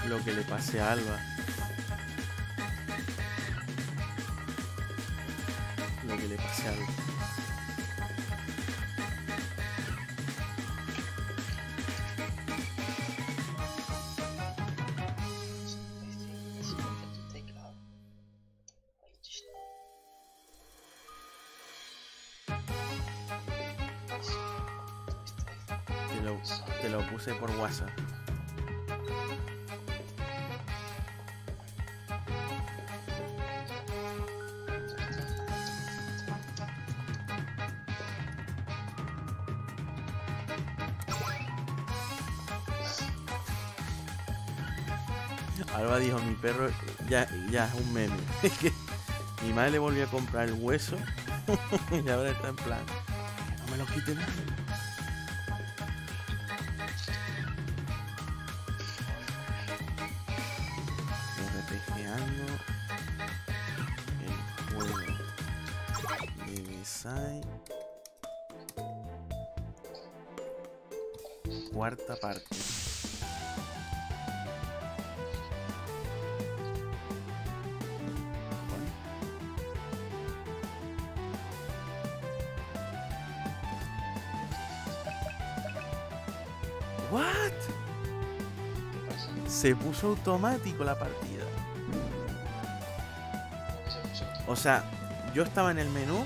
Lo que le pasé a Alba. Lo que le pasé a Alba. Te lo puse por WhatsApp. Alba dijo, mi perro ya es un meme. Mi madre le volvió a comprar el hueso y ahora está en plan, no me lo quiten. RPGando el juego de Beside, cuarta parte. What? Se puso automático la partida. O sea, yo estaba en el menú.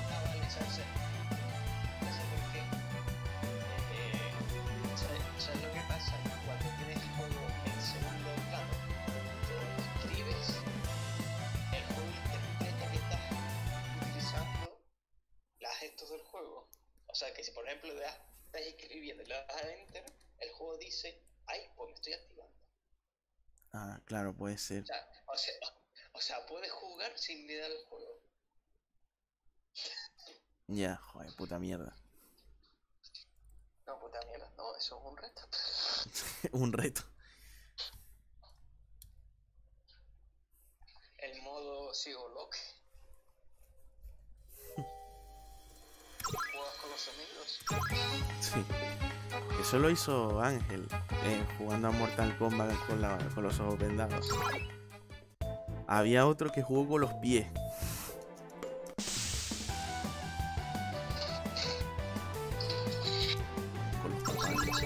¿Sabes lo que pasa? Cuando tienes el juego en segundo plano, cuando escribes, el juego interpreta que estás utilizando los gestos del juego. O sea que si por ejemplo estás escribiendo y le das a Enter, el juego dice, ay, pues me estoy activando. Ah, claro, puede ser. O sea, puedes jugar sin mirar el juego. Ya, joder, puta mierda. No, puta mierda, no, eso es un reto. Un reto. El modo sigo lock. ¿Juegas con los amigos? Sí. Eso lo hizo Ángel, jugando a Mortal Kombat con los ojos vendados. Había otro que jugó con los pies. Con los zapatos.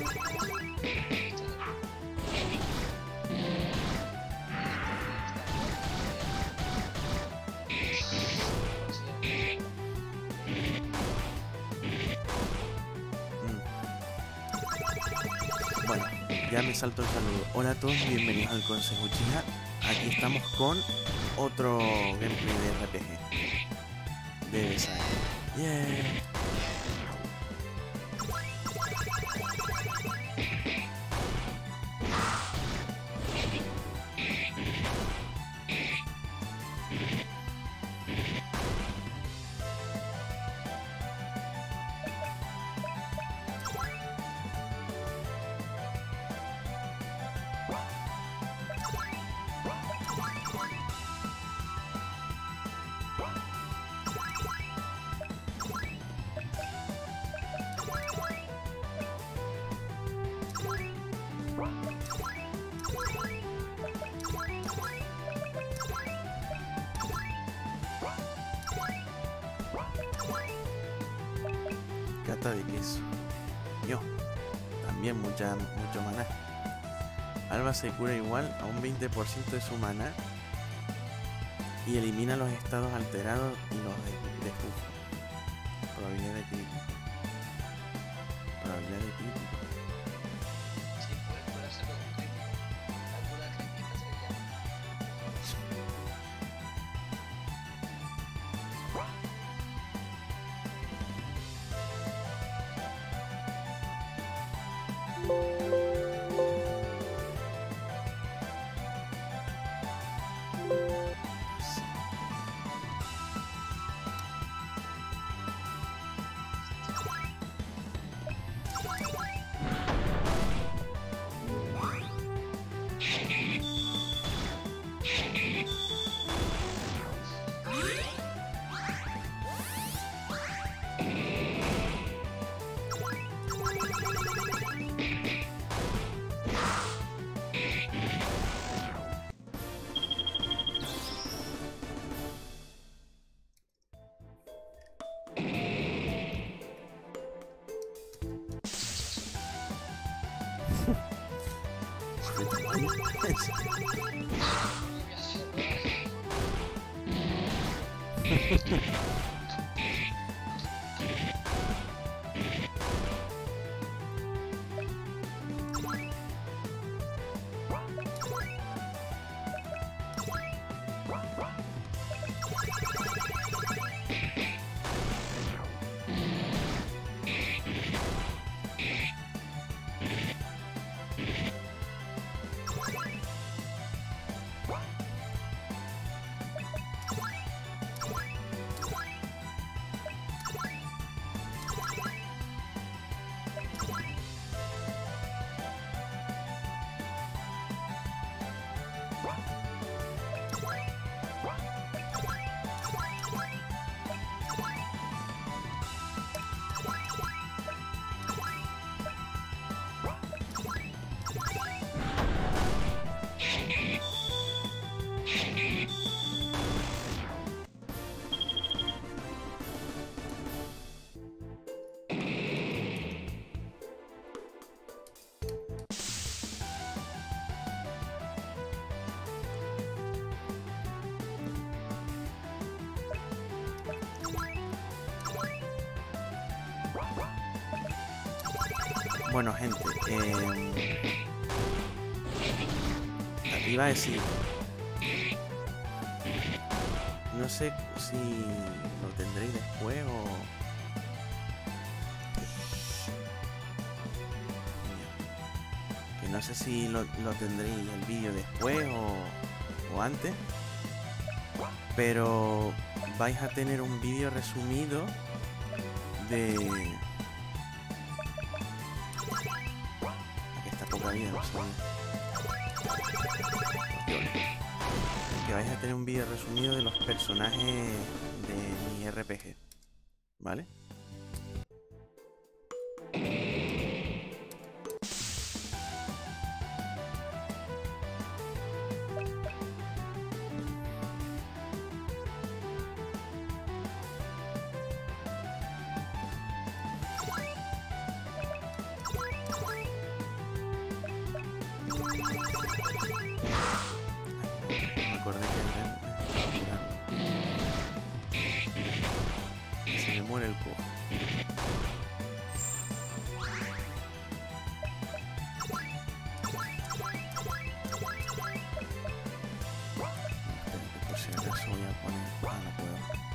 Bueno, ya me salto el saludo. Hola a todos, bienvenidos al Consejo Uchiha. Aquí estamos con otro gameplay de RPG de Beside. Yeah. Cata de queso. Yo. También mucho maná. Alba se cura igual a un 20% de su maná y elimina los estados alterados y los de debuff. Probabilidad de crítico. Probabilidad de crítico. Sí, puedes hacerlo con crítico. La cura crítica se llama. Bueno, gente, iba a decir, no sé si lo tendréis después o... Que no sé si lo tendréis el vídeo después o antes, pero vais a tener un vídeo resumido de... Aquí está poca vida, no sé. Que vais a tener un vídeo resumido de los personajes de mi RPG, ¿vale? Se me muere el cojo. Por si acaso voy a poner... Ah, no puedo.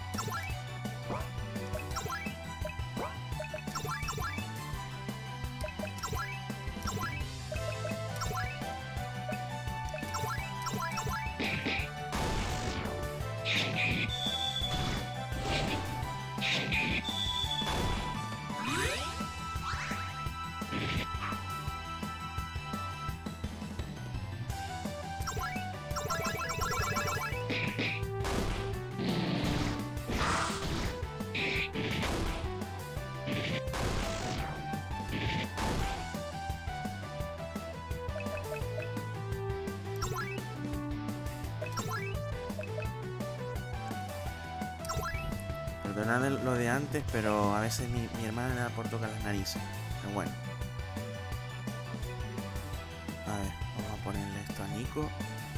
Perdonad lo de antes, pero a veces mi hermana me da por tocar las narices. Pero bueno. A ver, vamos a ponerle esto a Nico.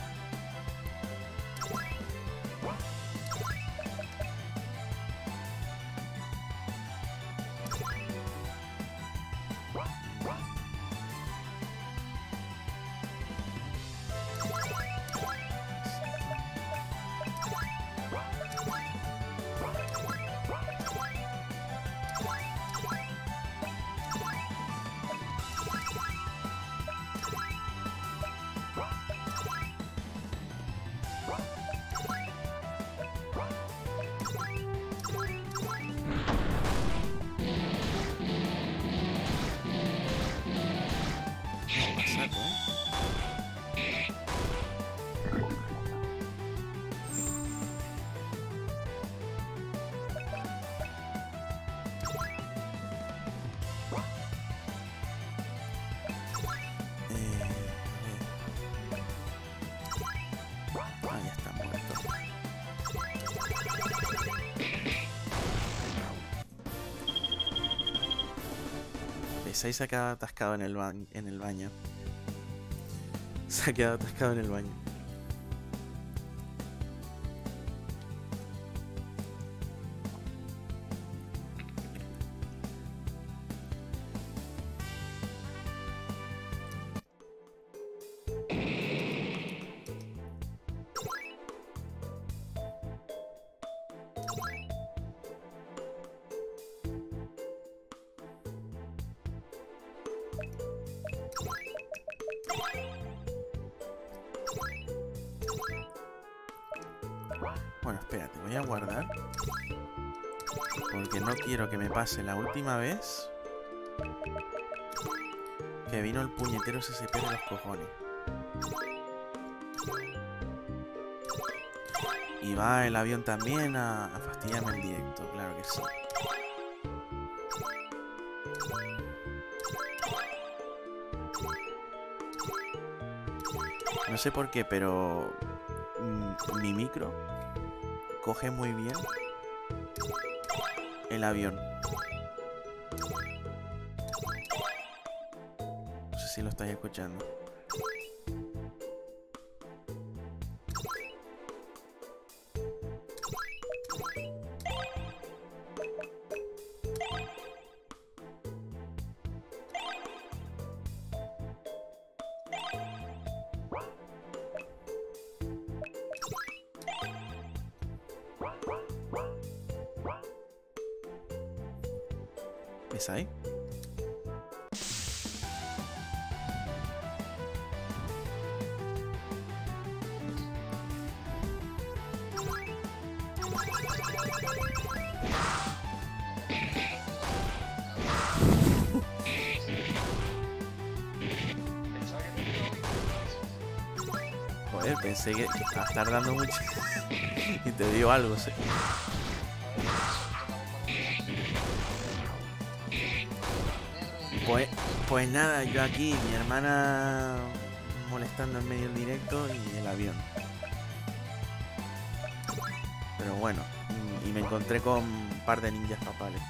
Ahí está muerto. Ahí se ha quedado atascado en el baño. Se ha quedado atascado en el baño. Bueno, espérate, voy a guardar. Porque no quiero que me pase la última vez que vino el puñetero SCP de los cojones. Y va el avión también a fastidiarme el directo, claro que sí. No sé por qué, pero mi micro coge muy bien el avión. No sé si lo estáis escuchando. ¿Ves ahí? Joder, pensé que estabas tardando mucho y te dio algo, sí. Pues nada, yo aquí, mi hermana molestando en medio del directo y el avión. Pero bueno, y me encontré con un par de ninjas papales.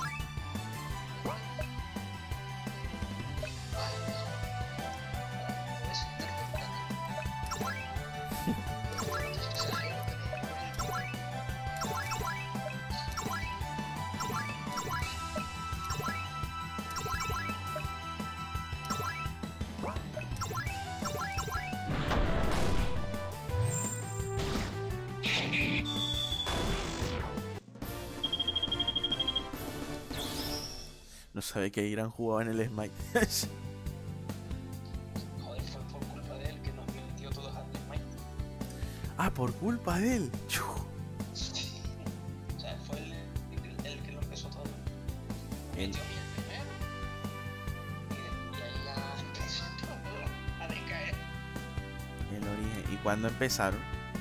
No sabe que Irán jugaba en el Smite. Joder, fue por culpa de él que nos metió todos al Smite. Ah, por culpa de él. Sí. O sea, fue el que lo empezó todo. Él. Metió a mí el primero. Y ahí ya empezó todo a decaer. El origen. ¿Y cuándo empezaron?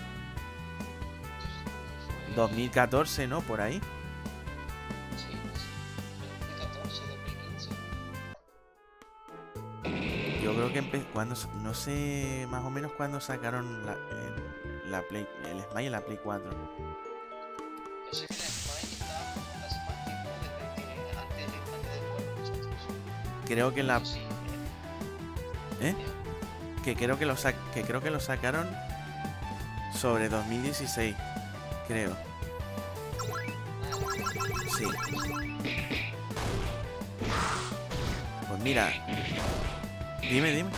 Fue 2014, ¿no? Por ahí. Sí, 2014, 2015. Yo creo que cuando, no sé más o menos cuándo sacaron la Play, el Smite en la Play 4. Yo sé que el Smite está hace más tiempo desde que antes de jugar con nosotros. Creo que la, Eso sí, ¿eh? Que creo que lo sacaron sobre 2016, creo. Sí. Pues mira, dime. el primer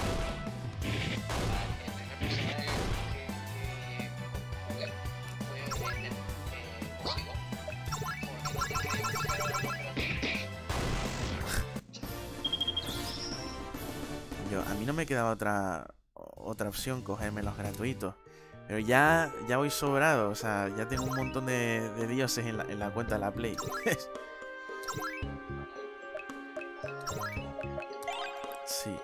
personaje que jugué fue el Poseidón. Porque no te quería buscar a los A mí no me quedaba otra opción cogerme los gratuitos. Pero ya voy sobrado, o sea, ya tengo un montón de dioses en la cuenta de la Play. Sí.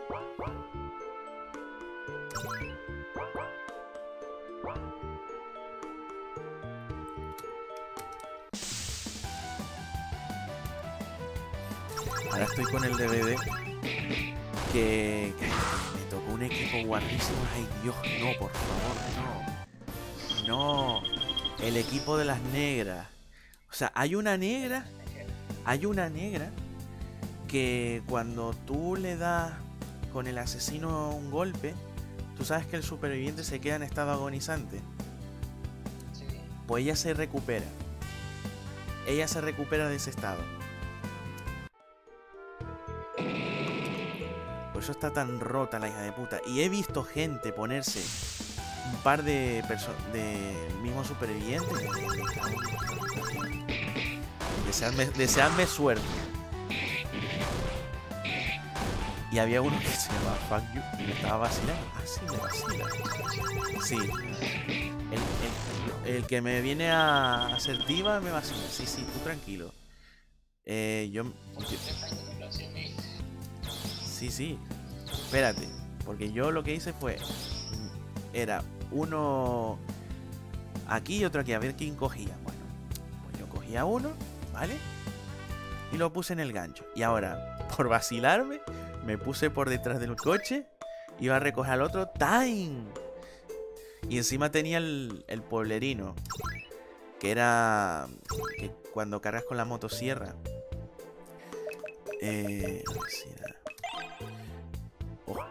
Ahora estoy con el DVD que me tocó un equipo guapísimo. Ay Dios, no, por favor, no. No, el equipo de las negras. O sea, hay una negra que cuando tú le das con el asesino un golpe, tú sabes que el superviviente se queda en estado agonizante. Sí. Pues ella se recupera. Ella se recupera de ese estado. Por eso está tan rota la hija de puta. Y he visto gente ponerse un par de mismo superviviente. Deseadme suerte. Y había uno que se llamaba Fuck You y me estaba vacilando. Ah, sí, me vacila. Sí. el que me viene a hacer diva me vacila. Sí, sí, tú tranquilo. Yo... Sí, sí. Espérate. Porque yo lo que hice fue... Era uno aquí y otro aquí. A ver quién cogía. Bueno, pues yo cogía uno, ¿vale? Y lo puse en el gancho. Y ahora, por vacilarme, me puse por detrás del coche. Iba a recoger al otro. ¡Time! Y encima tenía el pollerino. Que era... Que cuando cargas con la motosierra... Oh.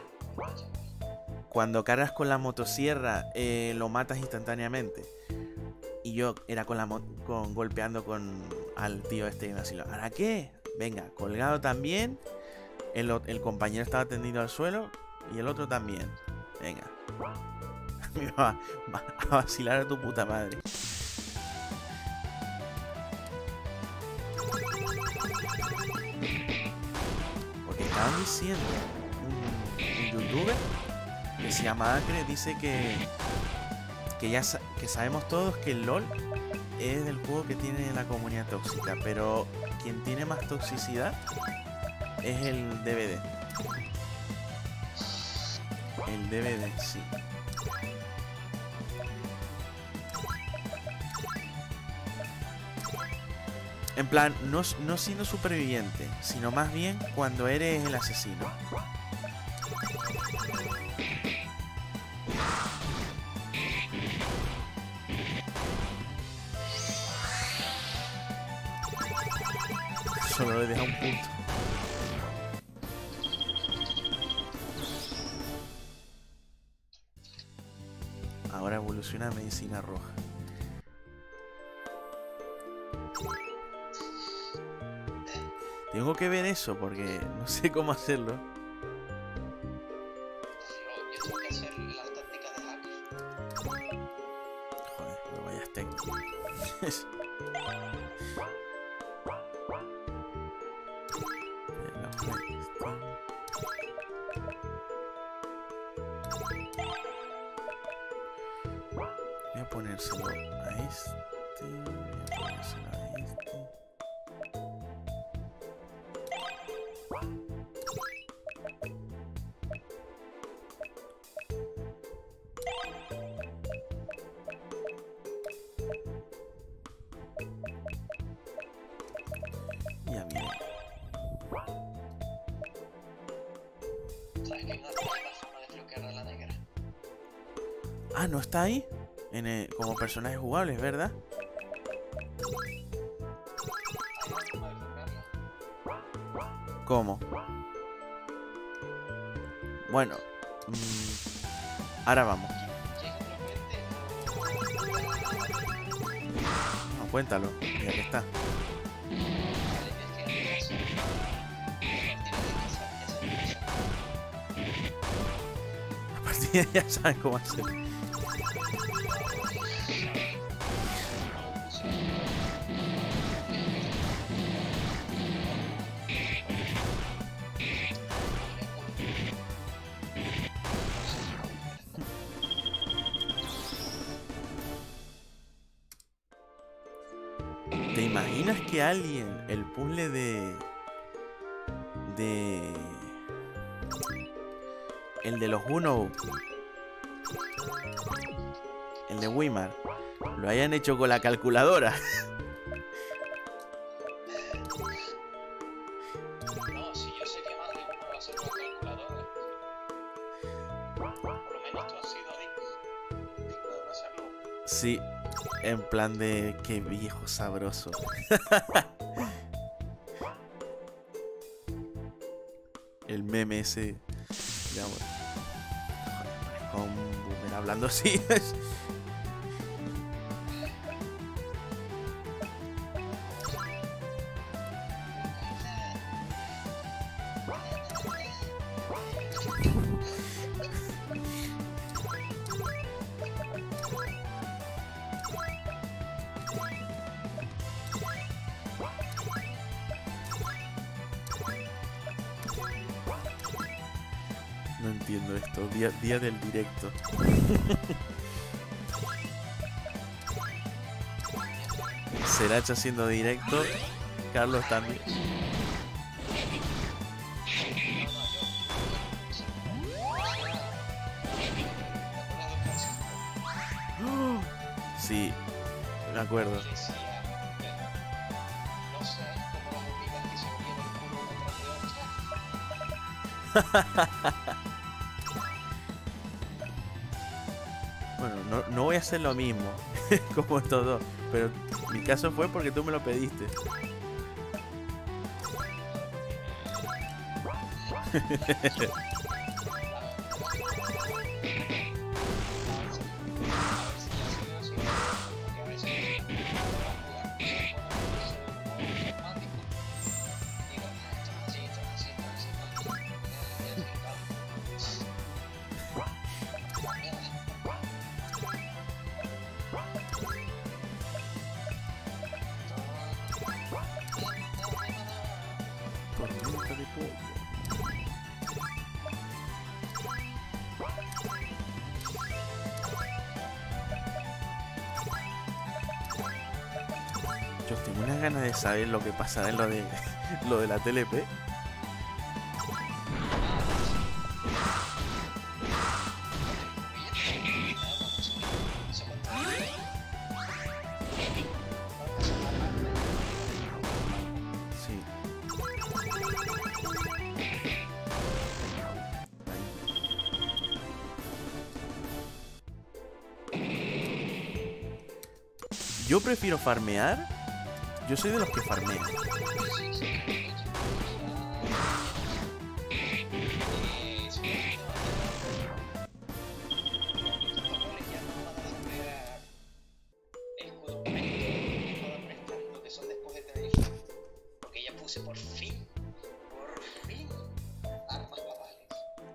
Cuando cargas con la motosierra lo matas instantáneamente. Y yo era con golpeando al tío este que me vaciló. ¿Ahora qué? Venga, colgado también. El compañero estaba tendido al suelo. Y el otro también. Venga. Me va a vacilar a tu puta madre. Porque estaban diciendo un youtuber que se llama Acre, dice que que sabemos todos que el LOL es el juego que tiene la comunidad tóxica, pero quien tiene más toxicidad es el DBD. El DBD, sí. En plan, no siendo superviviente, sino más bien cuando eres el asesino. Solo le deja un punto. Ahora evoluciona a medicina roja. Tengo que ver eso porque no sé cómo hacerlo. Yo tengo que hacer las tácticas de hacker. Joder, pero vaya técnicas. Voy a ponérselo a este. Voy a ponérselo a este. Ya miren. ¿Sabes que hay una forma de bloquear a la negra? Ah, ¿no está ahí? Como personaje jugable, ¿verdad? Hay una forma de bloquearla. ¿Cómo? Bueno. Ahora vamos. No, cuéntalo, ya que está. A partir de ya saben cómo hacer. ¿Te imaginas que alguien el puzzle el de los Uno, el de Wimar, lo hayan hecho con la calculadora? No, si yo sería más de uno, va a ser con calculadora. Por lo menos tú has sido digno de no hacerlo. Sí, en plan de qué viejo sabroso. El meme ese. Ya, bueno. Joder, con un boomer hablando así. No entiendo esto. Día del directo. Serach haciendo directo. Carlos también. Sí, me acuerdo. Bueno, no voy a hacer lo mismo como estos dos, pero mi caso fue porque tú me lo pediste. Tormenta de polvo. Yo tengo unas ganas de saber lo que pasará en lo de la TLP. Sí. Yo prefiero farmear. Yo soy de los que farmean. Porque ya puse por fin armas papales.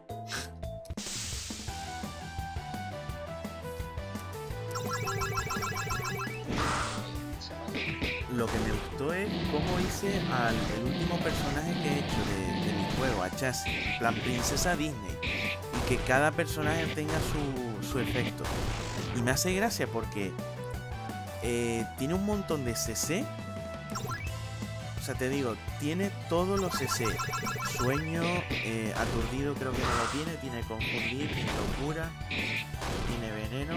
Lo que me gustó es cómo hice el último personaje que he hecho de mi juego, a Chassis, en plan princesa Disney, y que cada personaje tenga su efecto. Y me hace gracia porque tiene un montón de CC. O sea, te digo, tiene todos los CC. Sueño, aturdido creo que no lo tiene confundir, tiene locura, tiene veneno.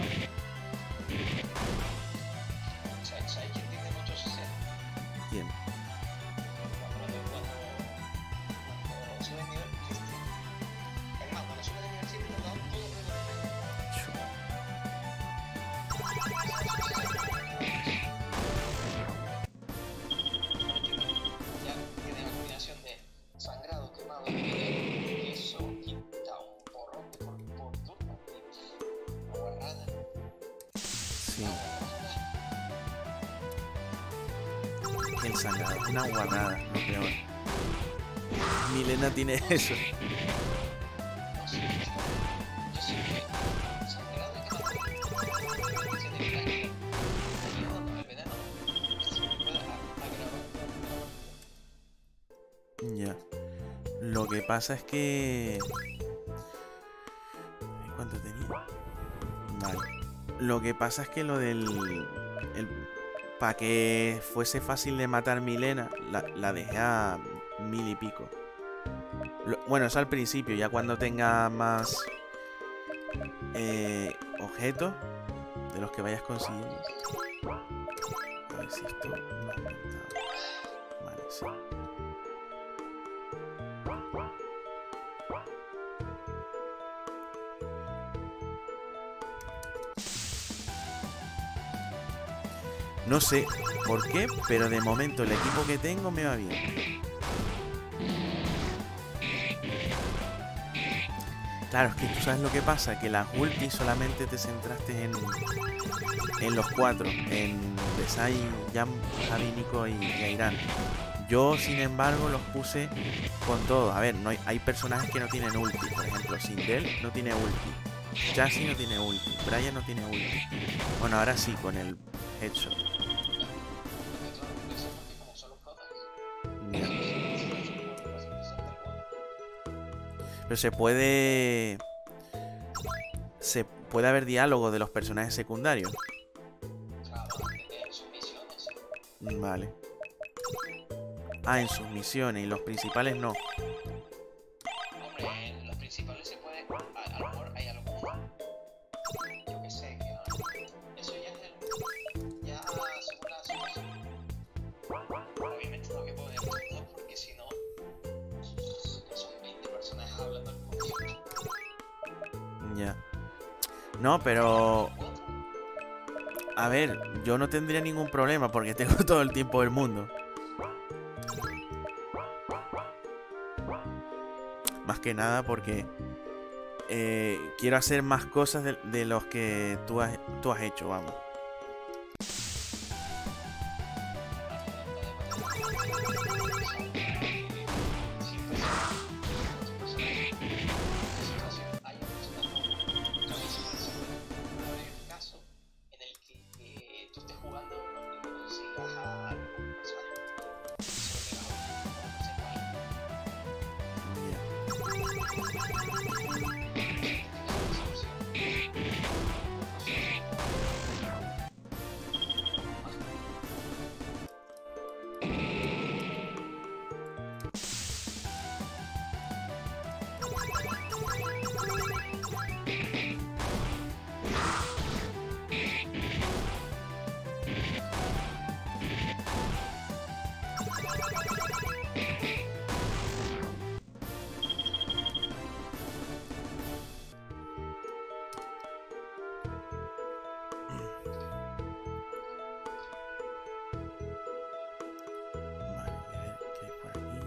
¿Sabes quién tiene muchos CC? ¿Quién? Cuando sube nivel 15. Es más, cuando sube de nivel 7 te dan todo ya tiene la combinación de sangrado, quemado, y eso quita un porrón por turno. Una guarrada. Sí. El sangrado es una guarrada, lo peor. Milena tiene eso. No sé, yo sé que sangrado y quemado se te quita aquí. Con el veneno se puede agravar. Ya. Lo que pasa es que... ¿Cuánto tenía? Vale. Lo que pasa es que lo del... Para que fuese fácil de matar Milena, la dejé a 1000 y pico. Bueno, eso al principio, ya cuando tenga más objetos de los que vayas consiguiendo. A ver si esto no ha aumentado. Vale, sí. No sé por qué, pero de momento el equipo que tengo me va bien. Claro, es que tú sabes lo que pasa, que las ultis solamente te centraste en los cuatro, en Besai, Jam, Javi, Nico y Airan. Yo, sin embargo, los puse con todo. A ver, hay personajes que no tienen ulti. Por ejemplo, Sindel no tiene ulti. Chassis no tiene ulti. Brian no tiene ulti. Bueno, ahora sí, con el headshot. Ya. Pero se puede haber diálogo de los personajes secundarios. Claro, sus misiones. Vale. Ah, en sus misiones y los principales no. Hombre, en los principales se puede. A lo mejor hay alguno. Yo que sé, que eso ya es ya según la situación. Obviamente tengo que poner todo porque si no. Son 20 personas hablando al mismo tiempo. Ya. No, pero... A ver, yo no tendría ningún problema porque tengo todo el tiempo del mundo. Más que nada porque quiero hacer más cosas de los que tú has hecho, vamos. Vale, a ver qué hay por aquí.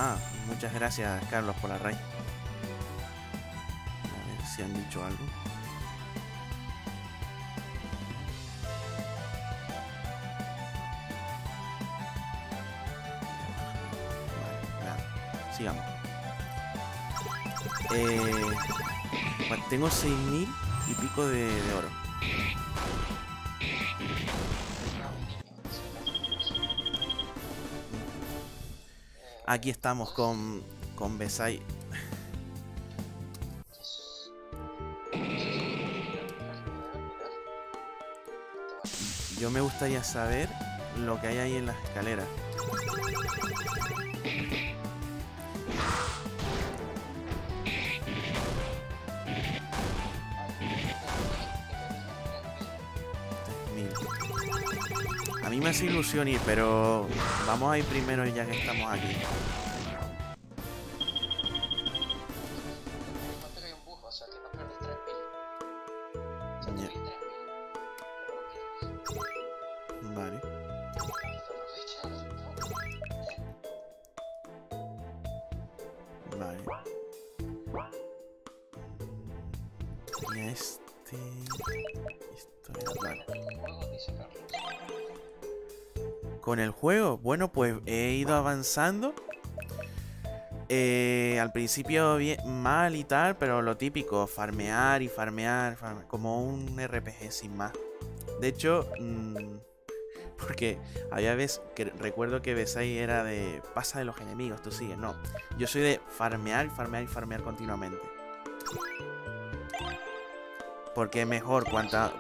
Ah, muchas gracias, Carlos, por la raid. A ver si han dicho algo. Vale, nada. Sigamos. Tengo 6000 y pico de oro. Aquí estamos con Besai. Yo me gustaría saber lo que hay ahí en las escaleras. A mí me hace ilusión ir, pero vamos a ir primero ya que estamos aquí. Ya. Vale. Vale. Y a este... Esto es... Vale. Con el juego, bueno, pues he ido avanzando. Al principio bien, mal y tal, pero lo típico, farmear y farmear, como un RPG sin más. De hecho, porque había veces que recuerdo que Besai era de pasa de los enemigos, tú sigues, no. Yo soy de farmear, farmear y farmear continuamente. Porque mejor cuanta...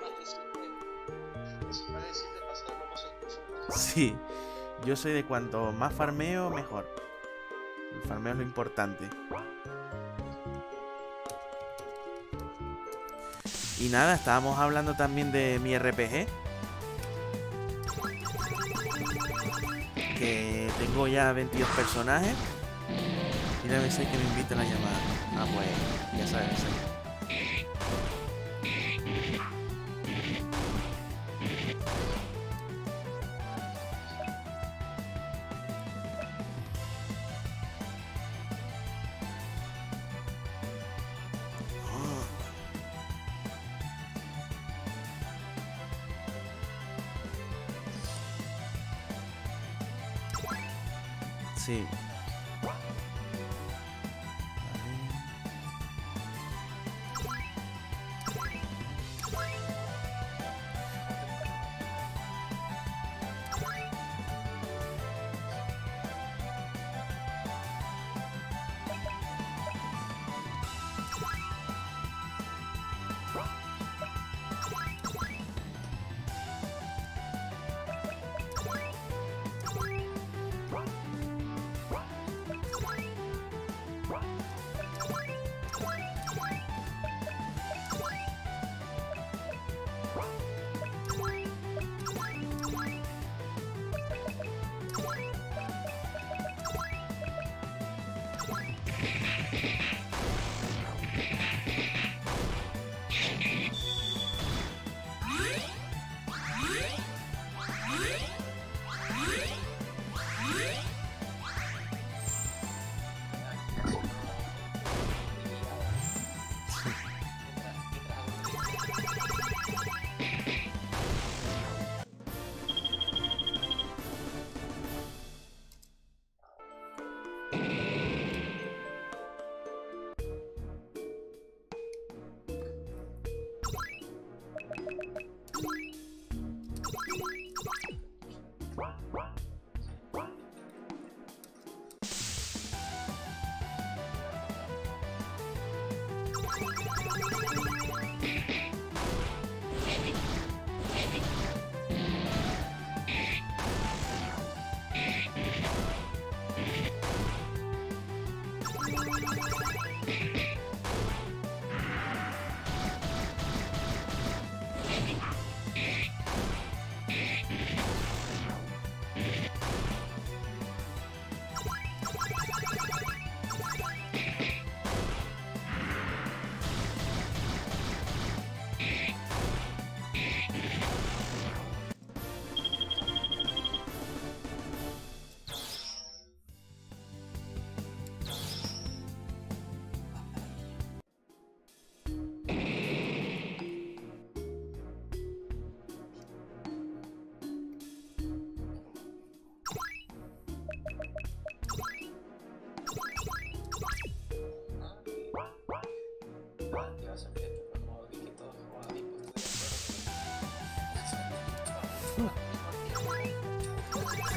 Sí, yo soy de cuanto más farmeo, mejor. El farmeo es lo importante. Y nada, estábamos hablando también de mi RPG. Que tengo ya 22 personajes. Mira a ver si hay que me inviten a llamar. Ah, pues ya sabes. Sí.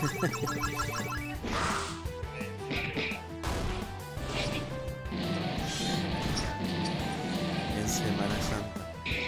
En Semana Santa.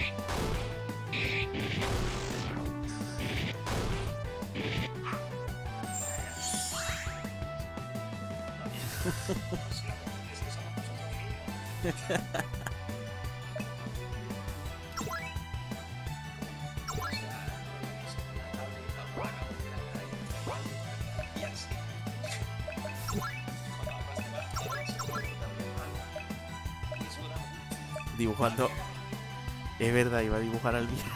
Dibujando. Es verdad, iba a dibujar al día.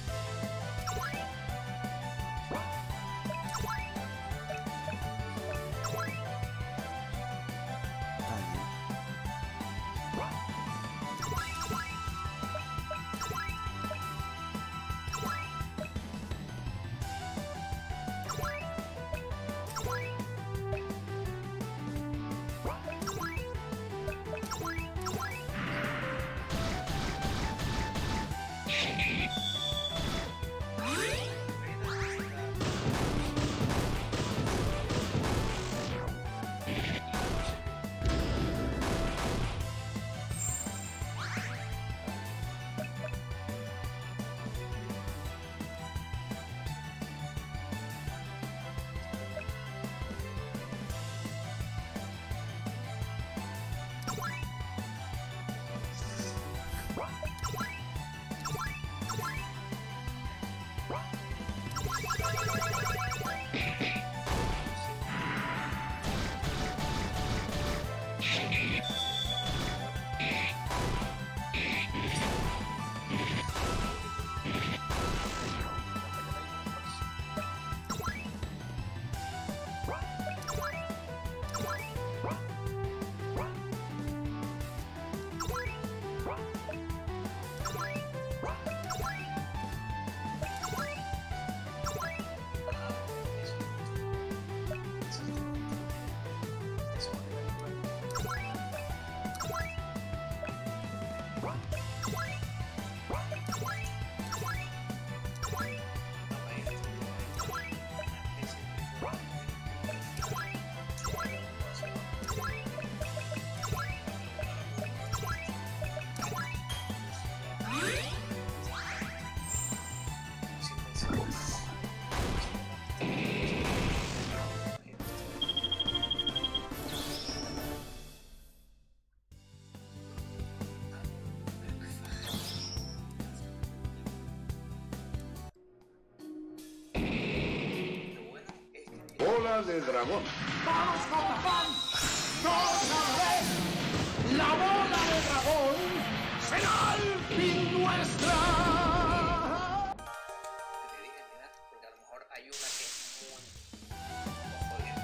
Bola de dragón. ¡Vamos, Cotafán! ¡Todos a la vez! ¡La bola de dragón será al fin nuestra! Te dije, mira, porque a lo mejor hay una que es muy... Ojo, bien,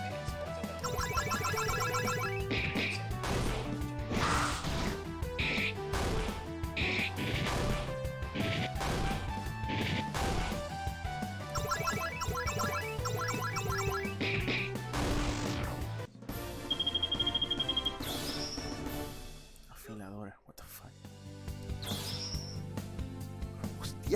Afiladora, what the fuck. Hostia.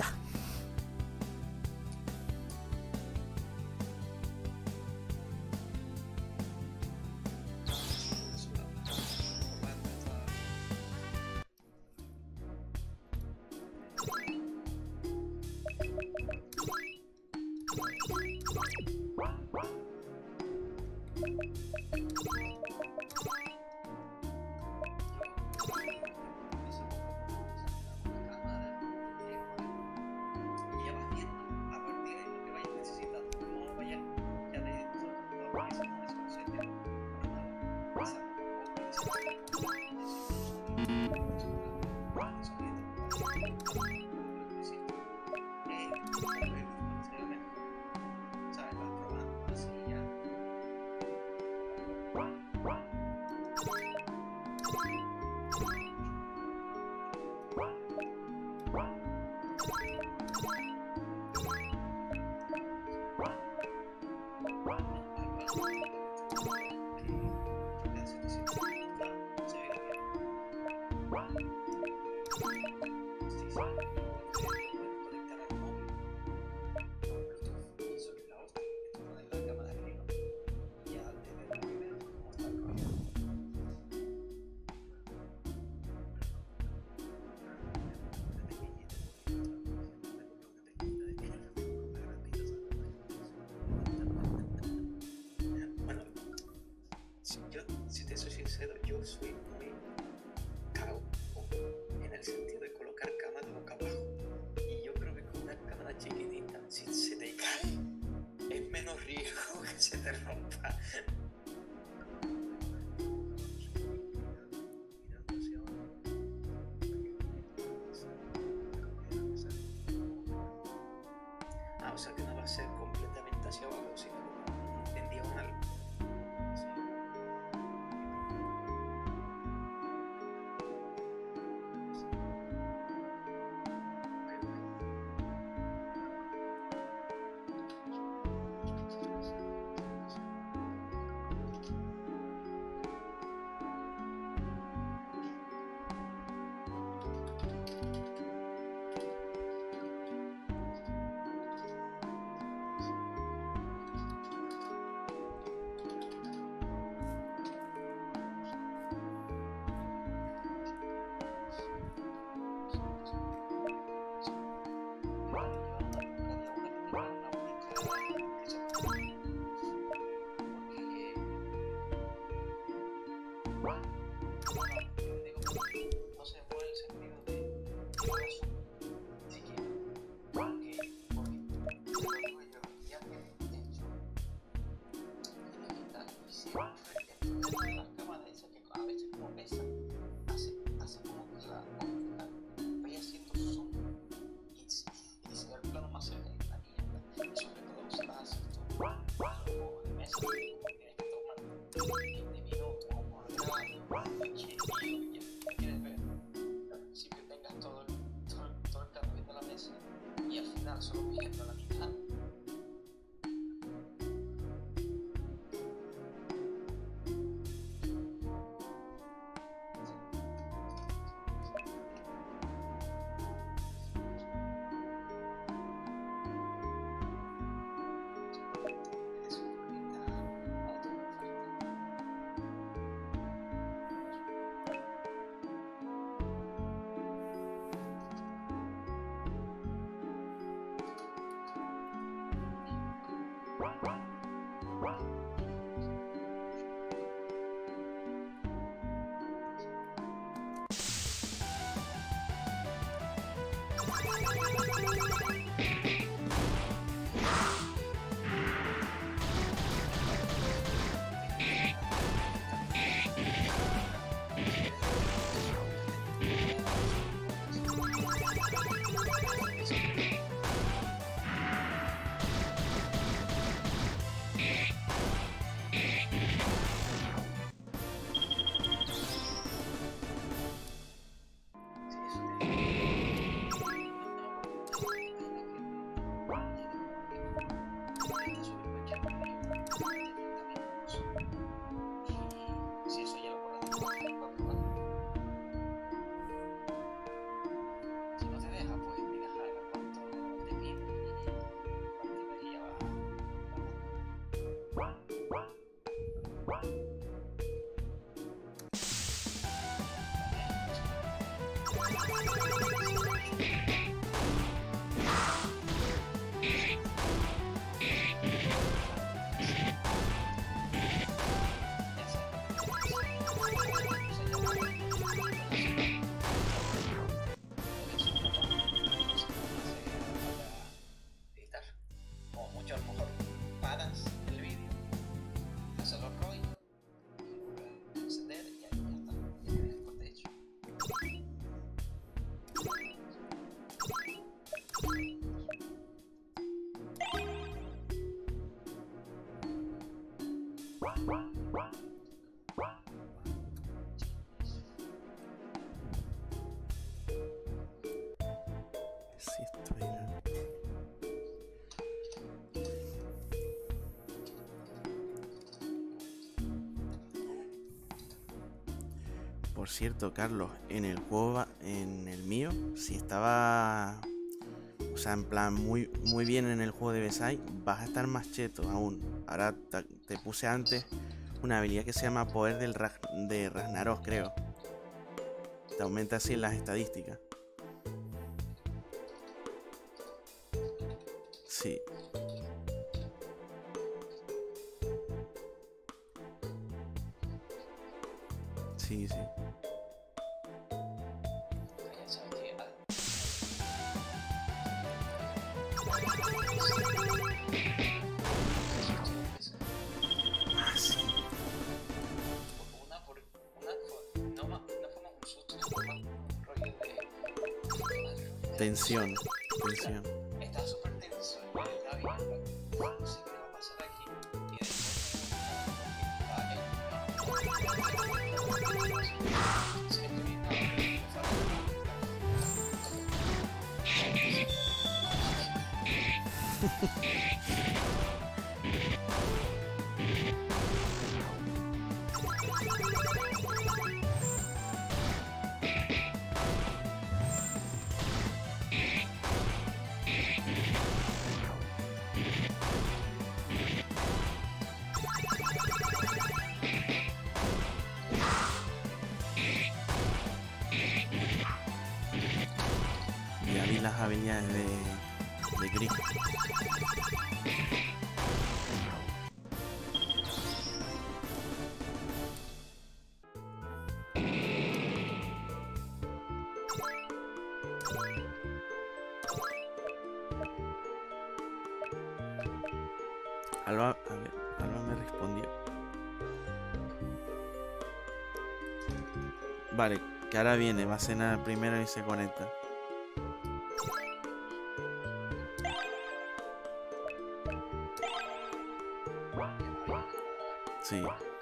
¡Vamos! se te rompa. Ah, o sea que no va a ser completamente hacia abajo, sino en diagonal. Sí. No se fue el sentido de siquiera porque yo ya que de hecho y siempre las cámaras esas que a veces como pesan hace como que la vaya haciendo zoom y se ve el plano más cerca de la mierda y sobre todo si vas a hacer tu juego de mesa como tienes que tomar de minutos o por grado y quieres ver al principio tengas todo el plano viendo la mesa y al final solo viendo la mitad. Si eso ya lo puedes hacer, si no te deja, pues ni dejar cuánto te pide y partir de ahí ya o mucho a lo mejor paras el vídeo, haces los rollos, encender y ahí ya está, ya tienes el corte hecho. Si esto era... Por cierto, Carlos, en el juego, en el mío, si estaba, o sea, en plan muy bien en el juego de Besai, vas a estar más cheto aún. Ahora te puse antes una habilidad que se llama Poder de Ragnarok, creo. Te aumenta así las estadísticas. Sí. Sí, sí. Ya sabes que Tensión, tensión. Estaba súper tenso, yo estaba viendo, no sé qué va a pasar aquí. Y después, vale, se me terminaba, me Ya vi las habilidades de Gris. Alba, a ver, Alba me respondió. Vale, que ahora viene, va a cenar primero y se conecta. Sí.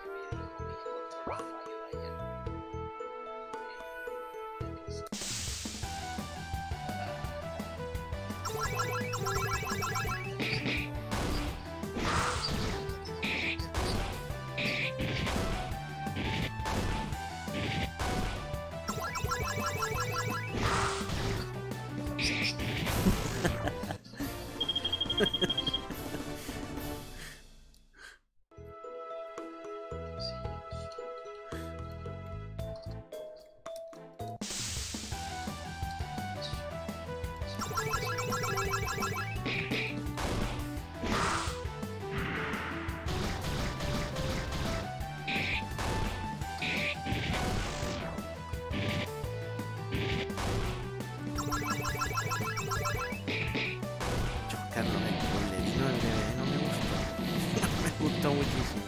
Carlos, el boletín del DVD no me gustó. Me gustó muchísimo.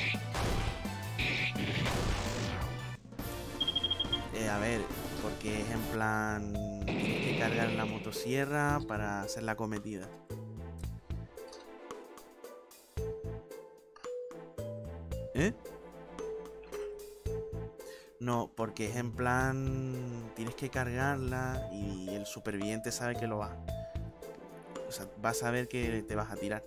A ver, porque es en plan... Tienes que cargar la motosierra para hacer la cometida. ¿Eh? No, porque es en plan... Tienes que cargarla y el superviviente sabe que lo va. O sea, vas a ver que te vas a tirar.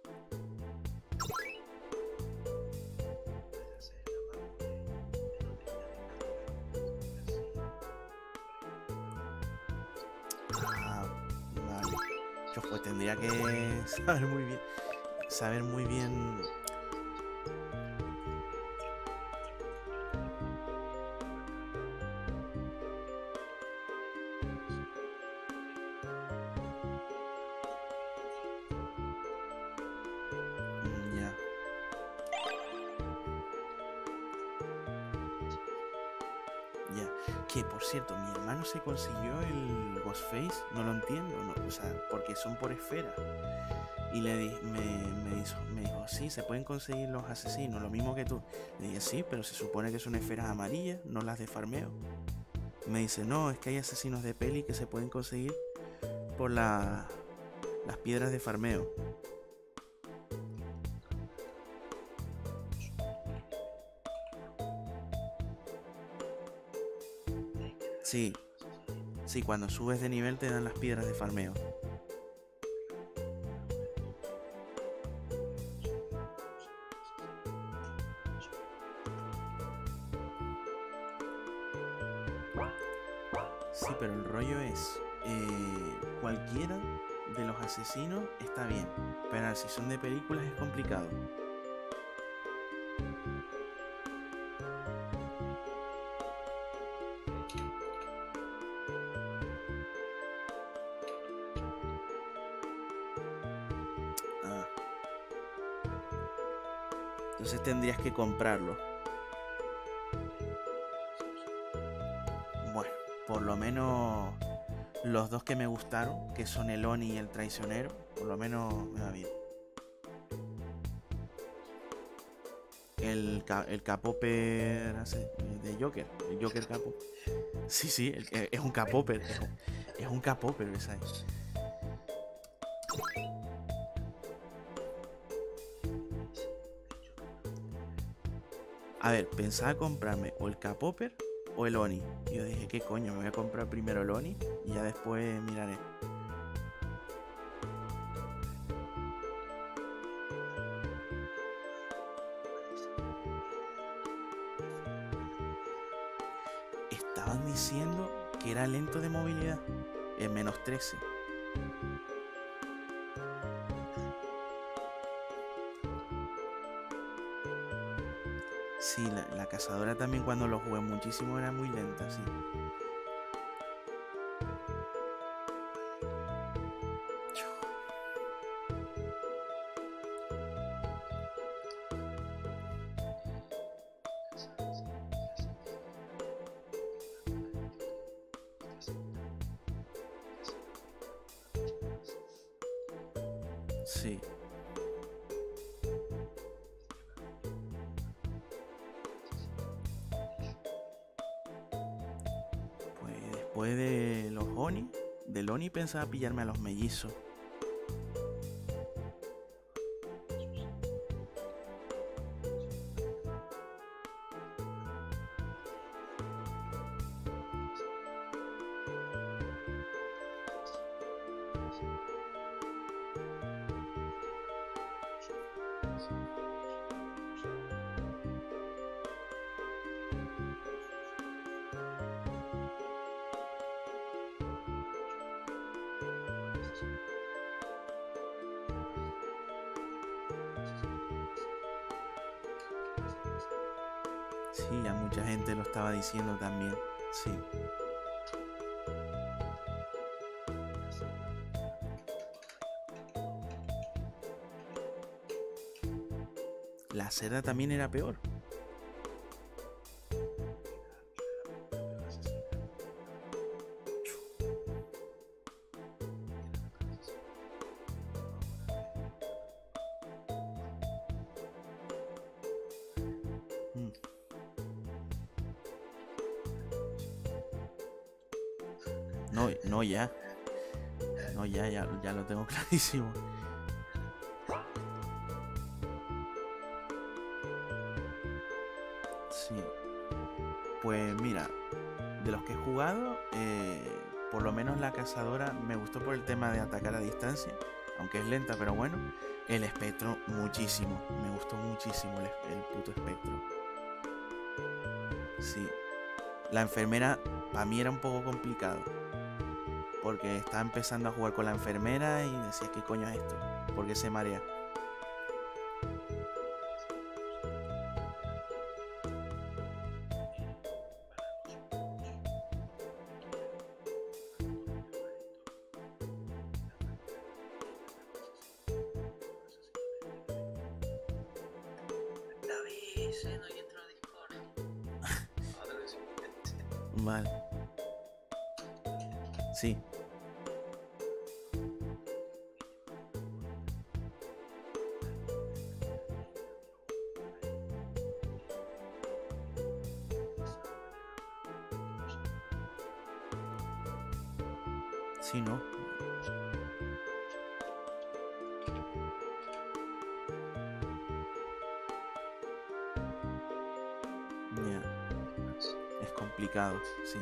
Ah, vale. Yo pues tendría que saber muy bien. Saber muy bien. Ya. Ya. Que por cierto, mi hermano se consiguió el Ghostface. No lo entiendo. No, o sea, porque son por esfera. Y me dijo, sí, se pueden conseguir los asesinos, lo mismo que tú. Le dije, sí, pero se supone que son esferas amarillas, no las de farmeo. Me dice, no, es que hay asesinos de peli que se pueden conseguir por las piedras de farmeo. Sí, sí, cuando subes de nivel te dan las piedras de farmeo. Sí, pero el rollo es, cualquiera de los asesinos está bien, pero si son de películas es complicado. Ah. Entonces tendrías que comprarlo. Bueno, por lo menos los dos que me gustaron, que son el Oni y el Traicionero, por lo menos me va bien. el Capopper de Joker. El Joker Capo. Sí, es un Capopper. Es un Capopper esa es. A ver, pensaba comprarme o el Capopper o el Oni. Y yo dije, ¿qué coño? Me voy a comprar primero el Oni y ya después miraré. Estaban diciendo que era lento de movilidad. En menos 13. Sí, la cazadora también cuando lo jugué muchísimo era muy lenta, sí. Sí. Pues después de los Oni, del Oni pensaba pillarme a los mellizos. Sí, ya mucha gente lo estaba diciendo también. Sí. La seda también era peor. Mm. No, no ya. No, ya lo tengo clarísimo. Sí. Pues mira, de los que he jugado, por lo menos la cazadora me gustó por el tema de atacar a distancia, aunque es lenta, pero bueno. El espectro muchísimo, me gustó muchísimo el puto espectro. Sí. La enfermera para mí era un poco complicado, porque estaba empezando a jugar con la enfermera y decía, ¿qué coño es esto? ¿Por qué se marea? David, no hay entro a Discord. Vale. Sí. Sí, ¿no? Ya. Es complicado, sí.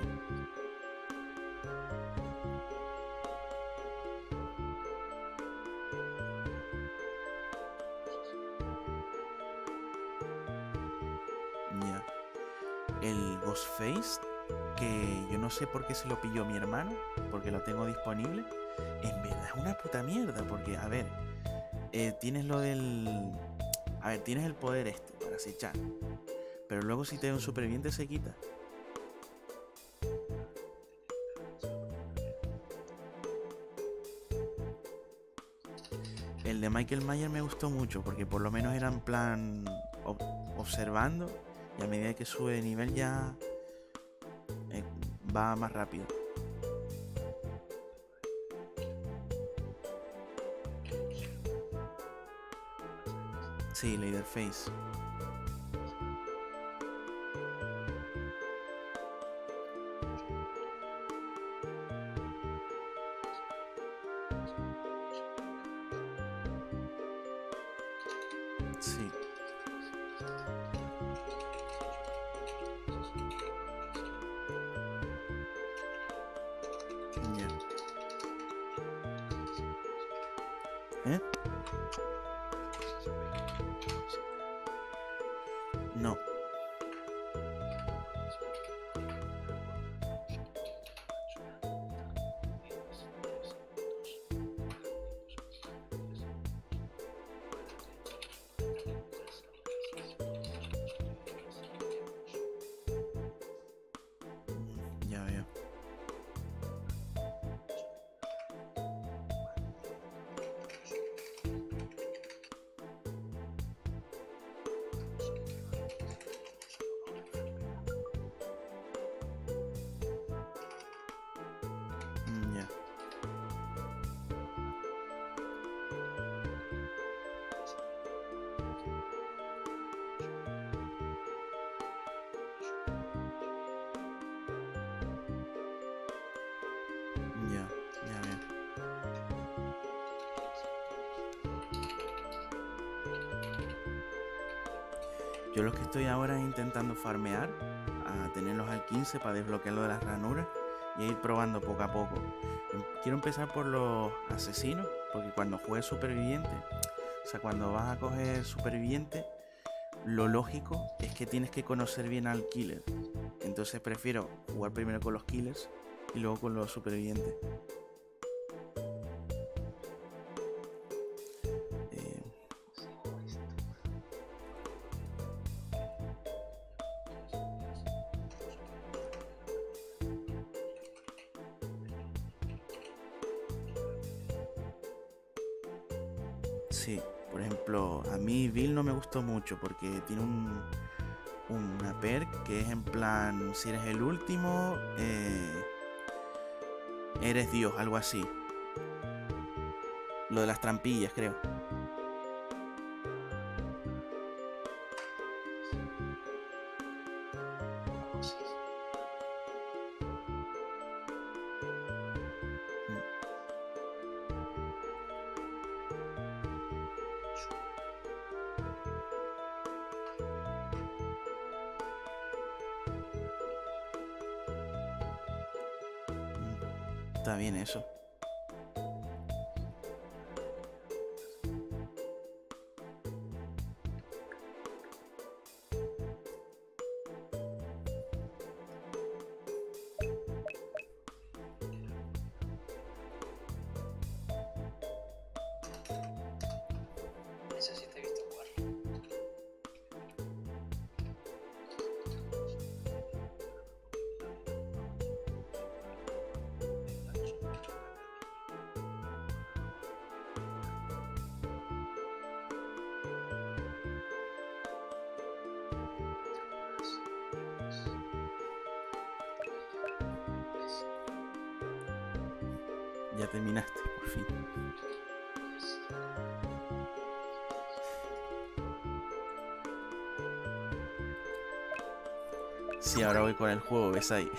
Ya. El Ghostface, que yo no sé por qué se lo pilló mi hermano, porque lo tengo disponible. En verdad es una puta mierda, porque, a ver, tienes lo del... A ver, tienes el poder este para acechar, pero luego si te da un superviviente se quita. El de Michael Myers me gustó mucho, porque por lo menos era en plan observando, y a medida que sube de nivel ya va más rápido. Sí, Leatherface. Sí. Ya. ¿Eh? No. Ya veo. Ya. Ya, ya veo. Yo lo que estoy ahora es intentando farmear a tenerlos al 15 para desbloquear lo de las ranuras y ir probando poco a poco. Quiero empezar por los asesinos, porque cuando juegues superviviente, o sea, cuando vas a coger superviviente, lo lógico es que tienes que conocer bien al killer. Entonces prefiero jugar primero con los killers y luego con los supervivientes. Eh, sí, por ejemplo, a mí Bill no me gustó mucho porque tiene una perk que es en plan, si eres el último, eres Dios, algo así. Lo de las trampillas, creo. Está bien eso. Eso sí te he visto jugar. Ya terminaste, por fin. Sí, ahora voy con el juego, ¿ves ahí?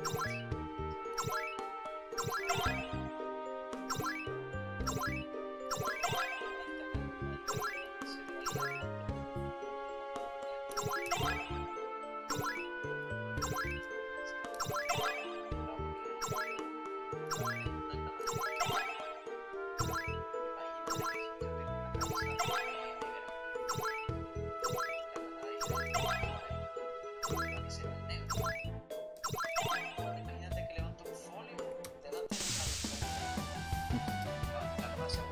Imagínate que levanto un folio delante de la base.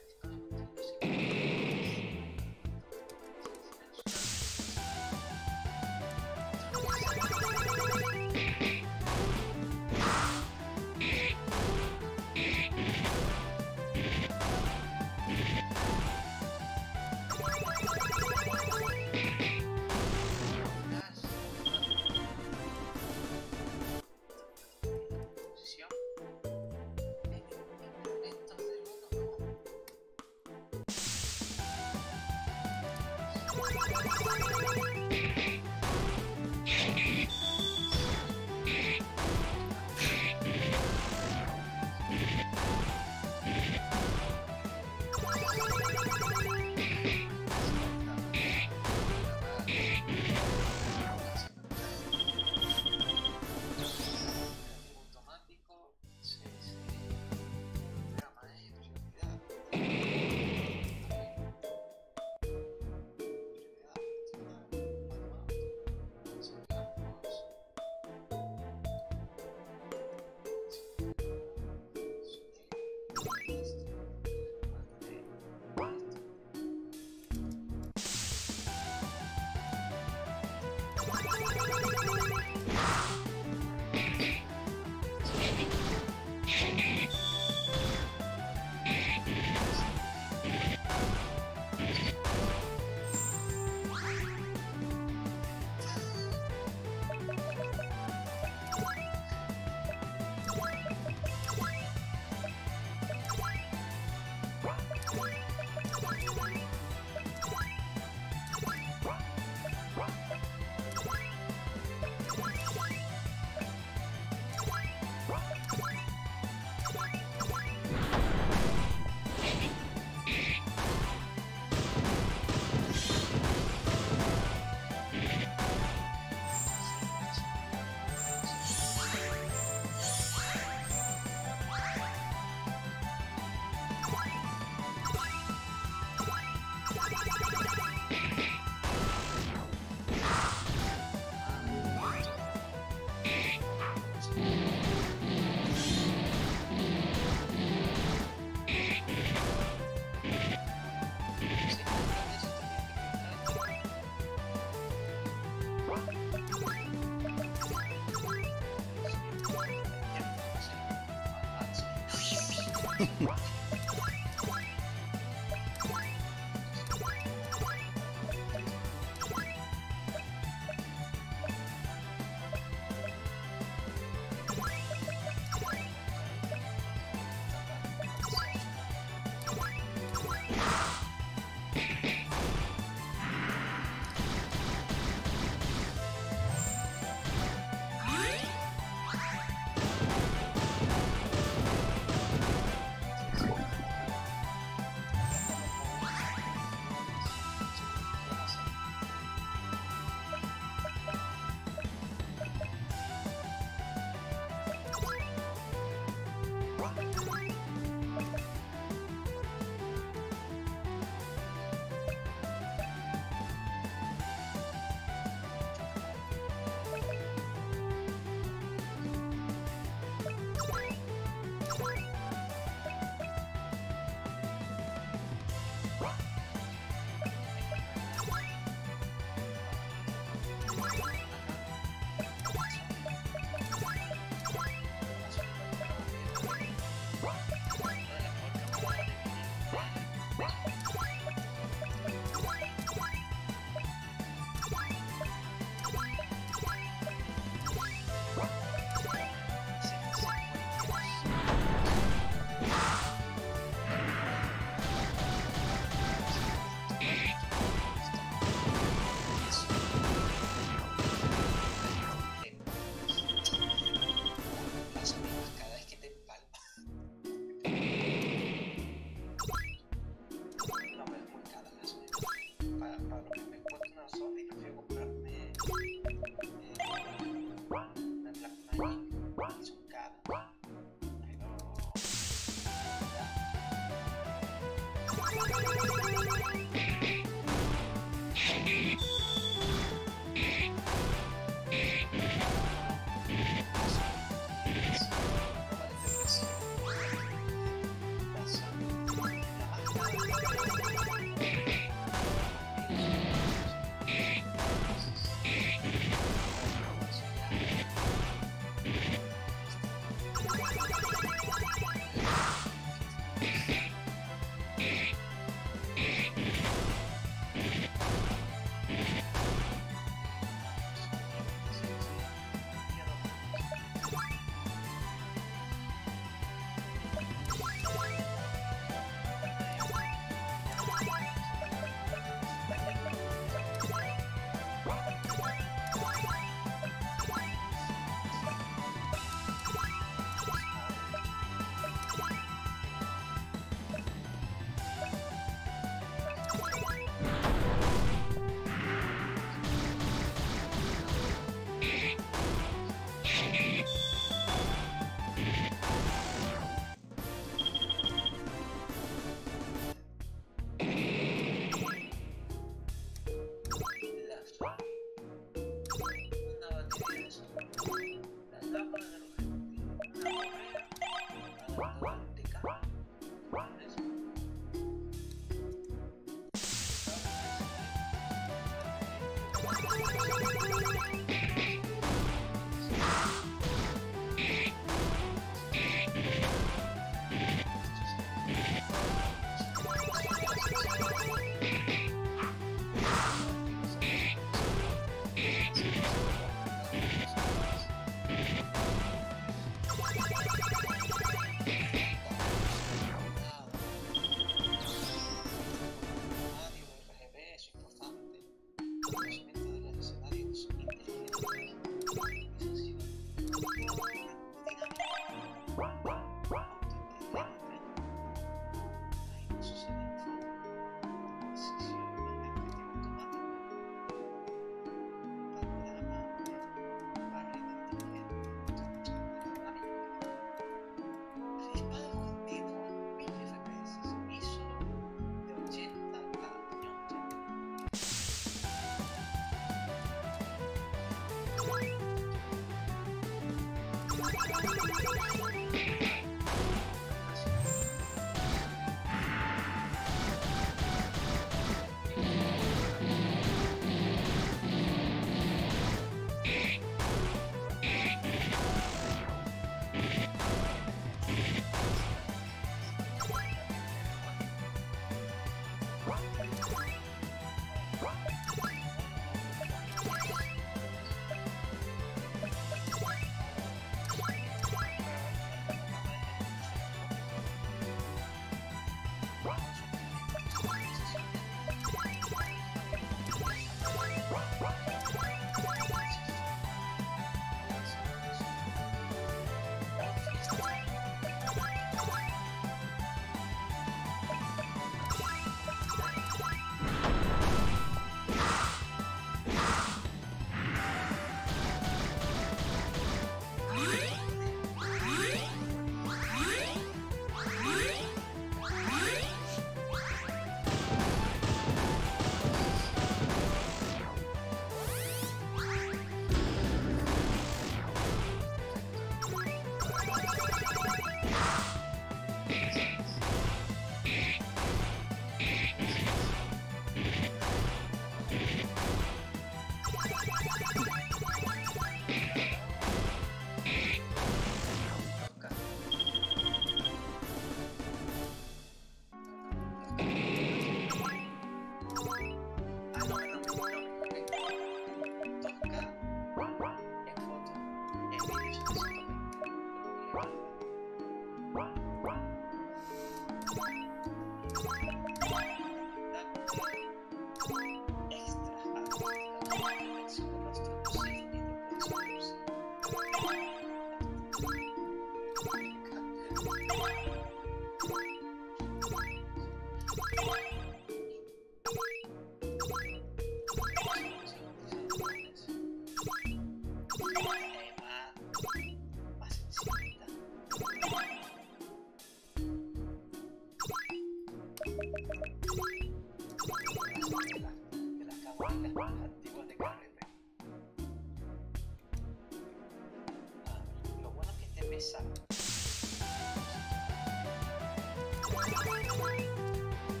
pesado.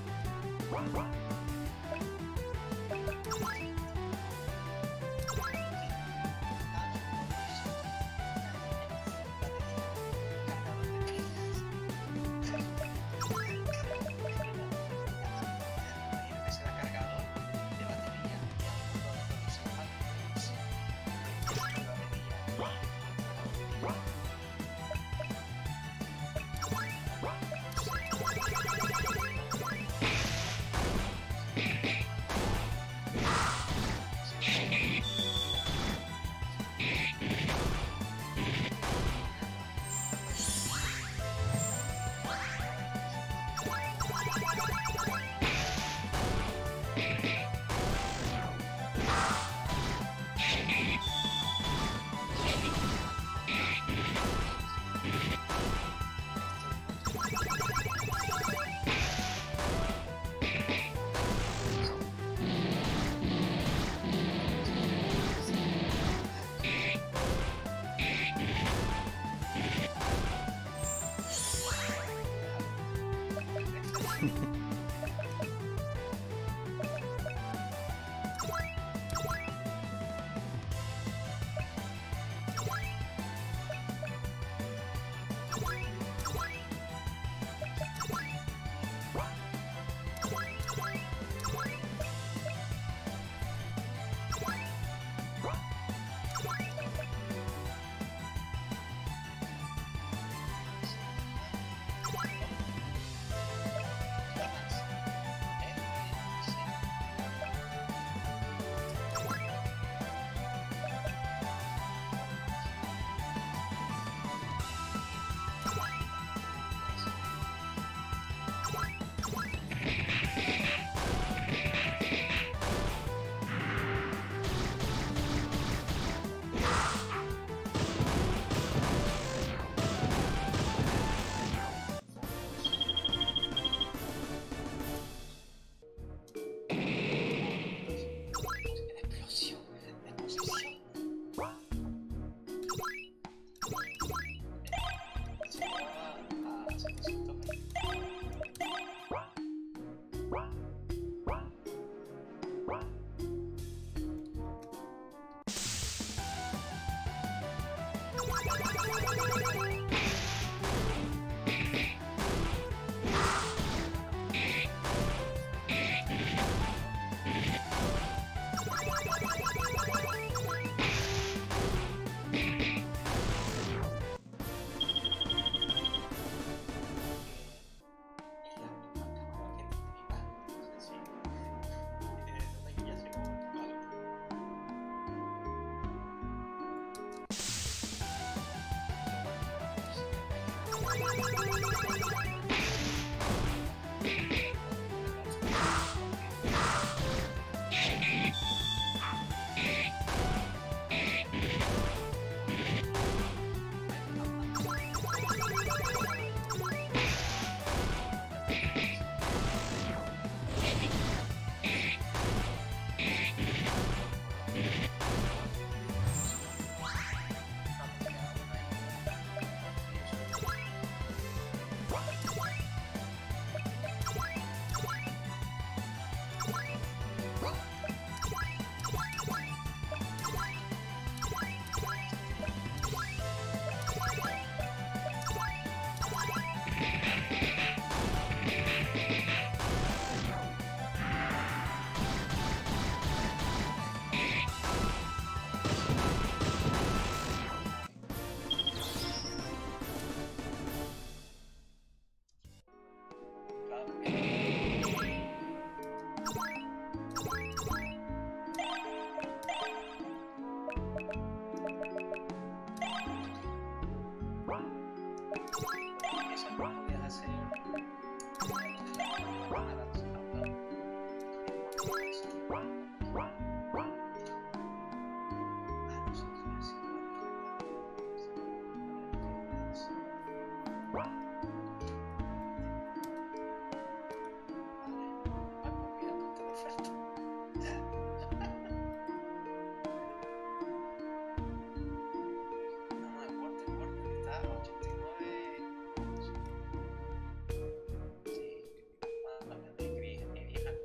Mi vieja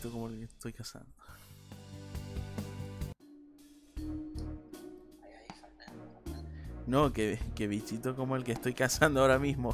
bichito como el que estoy cazando. Ahí, Fernando. No, que bichito como el que estoy cazando ahora mismo.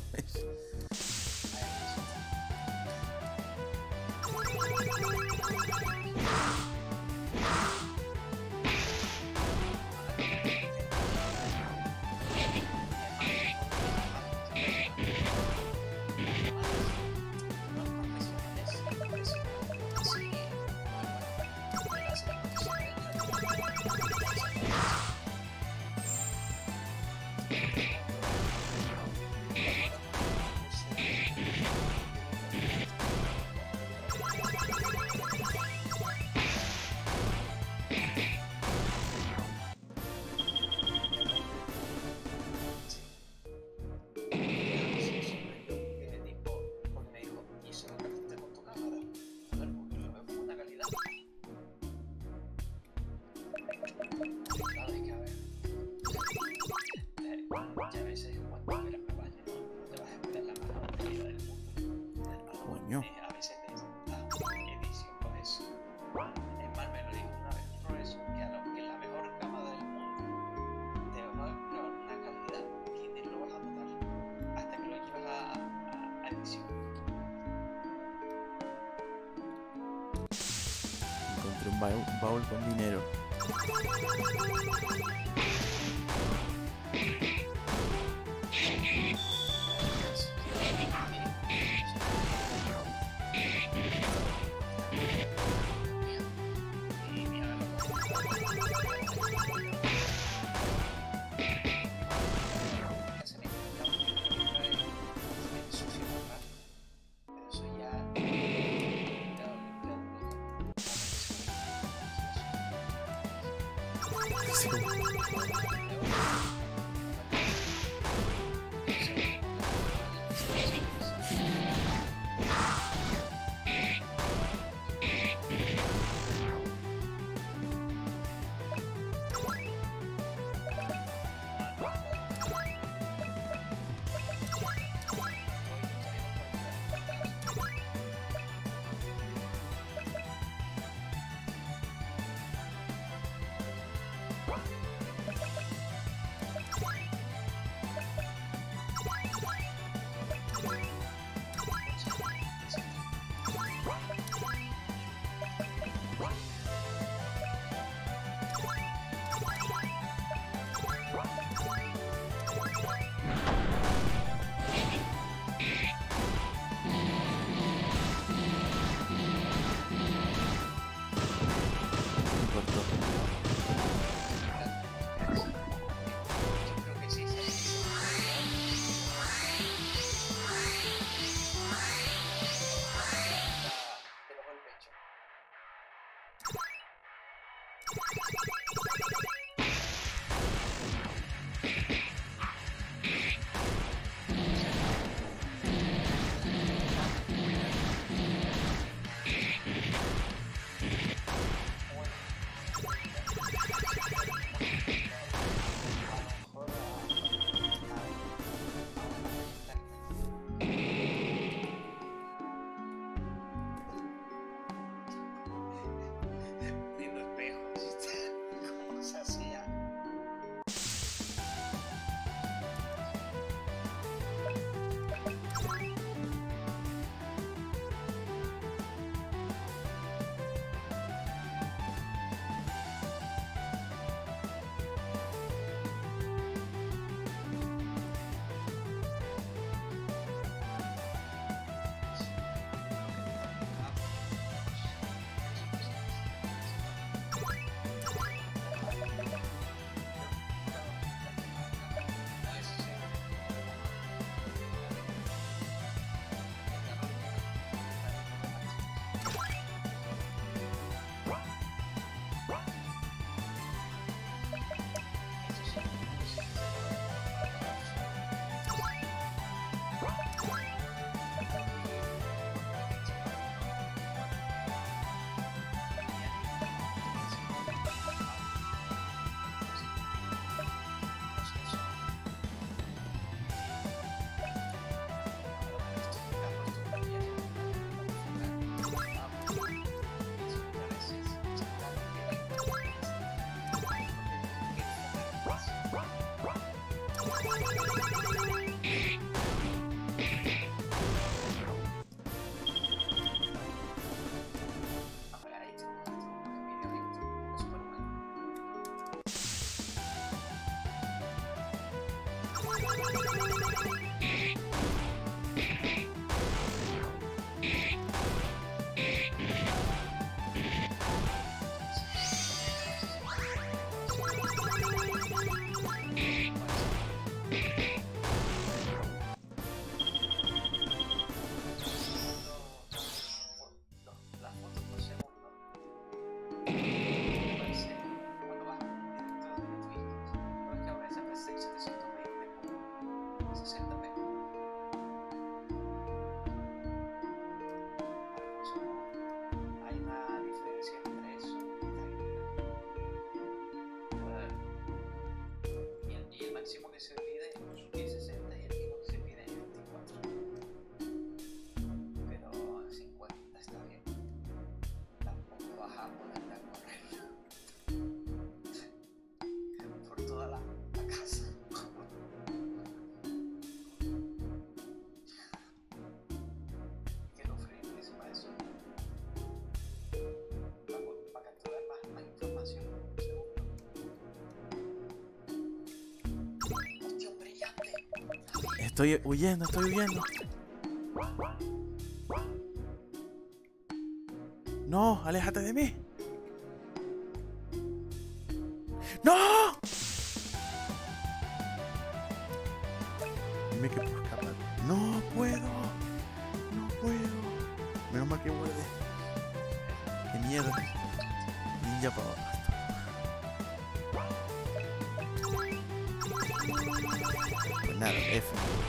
Coño. A veces edición con eso. Es más, me lo dijo una vez un profesor que en la mejor cama del mundo te va a grabar una calidad que ni lo vas a notar hasta que lo llevas a edición. Encontré un baúl con dinero. Estoy huyendo, estoy huyendo. No, aléjate de mí. ¡No! Dime que puedo escapar. No puedo. No puedo. Menos mal que muerde. Qué miedo. Ninja para abajo. Pues nada, F.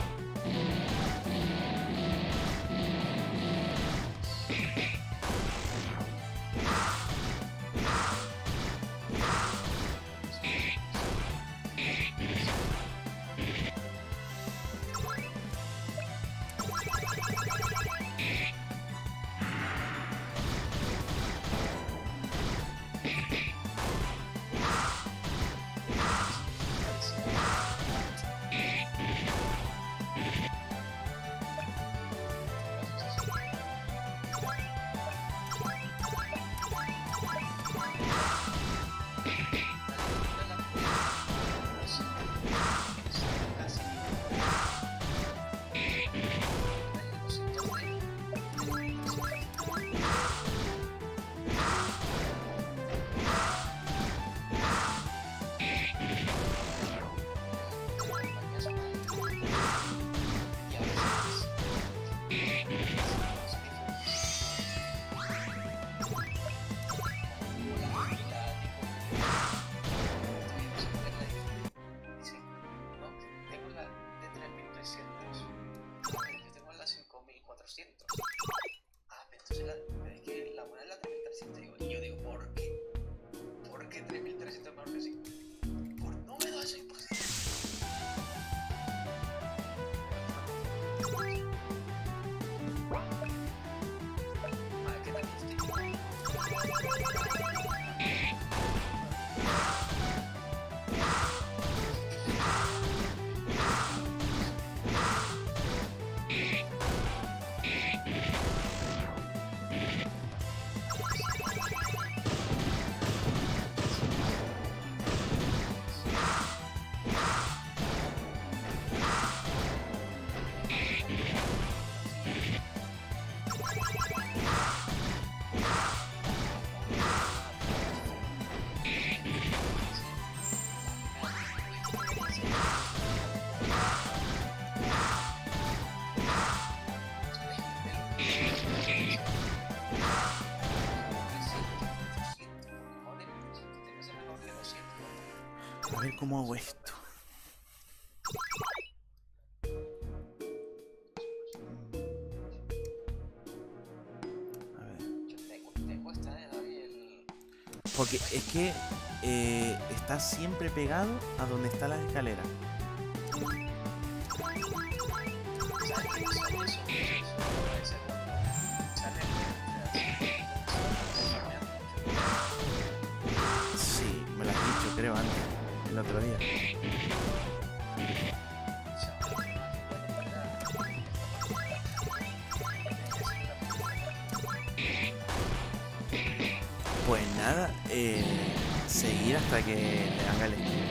A ver cómo hago esto. A ver. Te cuesta, David, el... Porque es que está siempre pegado a donde está la escalera. Sí, me lo has dicho, creo, antes, el otro día. Pues nada, seguir hasta que le haga el estilo.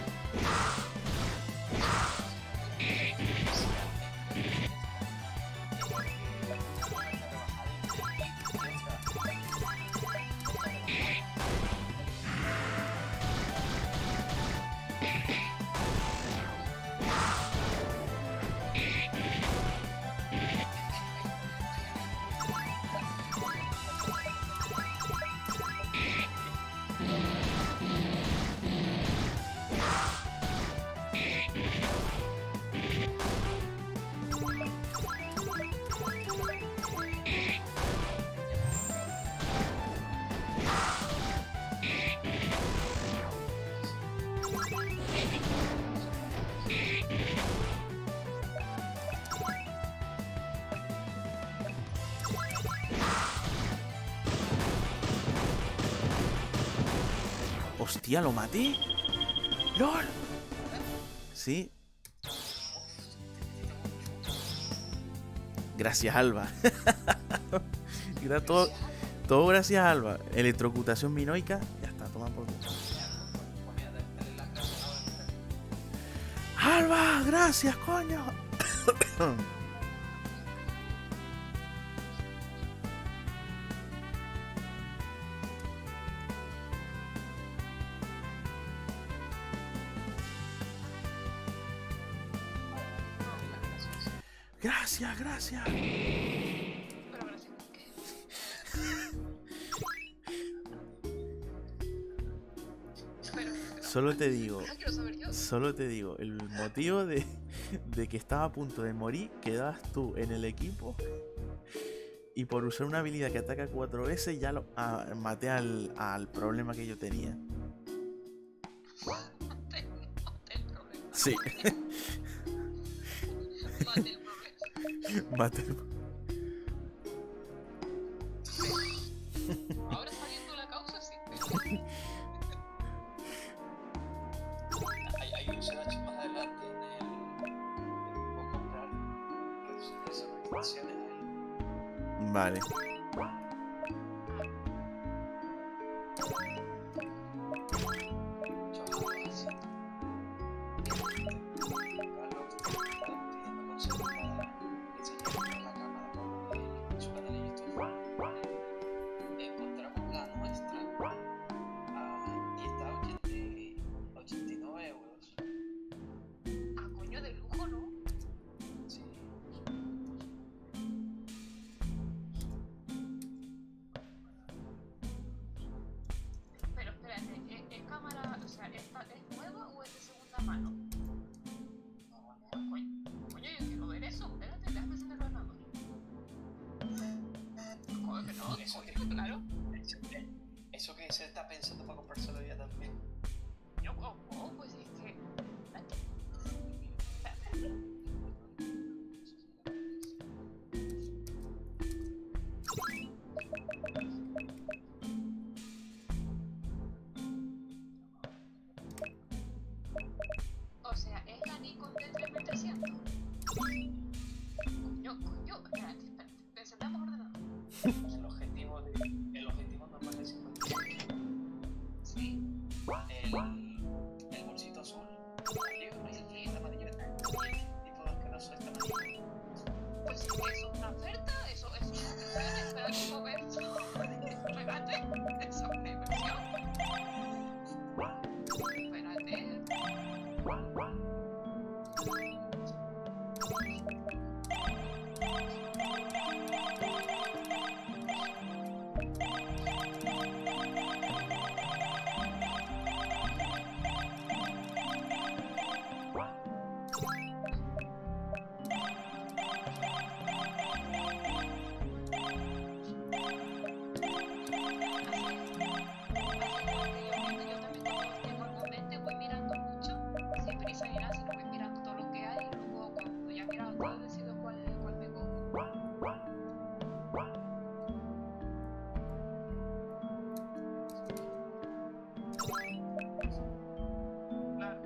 Hostia, lo maté. ¡Lol! Sí. Gracias, Alba. Era todo gracias a Alba. Electrocutación minoica. Ya está, toma por culo. ¡Alba! ¡Gracias, coño! Gracias, gracias. Pero gracias, ¿por qué? Pero, Solo te digo, no quiero saber yo. solo te digo, el motivo de que estaba a punto de morir, quedabas tú en el equipo y por usar una habilidad que ataca 4 veces ya maté al problema que yo tenía. Mate el problema. Sí, Mate el problema. maté el... Ahora sabiendo la causa, sí, pero... Hay un search más adelante en el. Puedo comprar representaciones ahí. Vale. Encontramos la nuestra y está a 89 euros. Ah, coño, de lujo, ¿no? Sí. Pero espérate, ¿es cámara, o sea, es nueva o es de segunda mano? Coño, yo quiero ver eso. Espérate, déjame encender el ordenador. Joder, que no, Eso coño, claro. Eso que se está pensando para comprárselo ya también. Yo, pues es que... Espérate. O sea, ¿es la Nikon D3300? Coño, espérate. Encendamos el ordenador. El objetivo normal es 55. Sí. El bolsito azul. El amarillo y todo asqueroso está amarillo. Pues si eso es una oferta, eso es una oferta. Espérate un momento. Espérate, esa es una inversión. Espérate. Voy mirando mucho, sin prisa ni nada, sino voy mirando todo lo que hay y luego cuando ya he mirado todo decido cuál me cojo. Claro.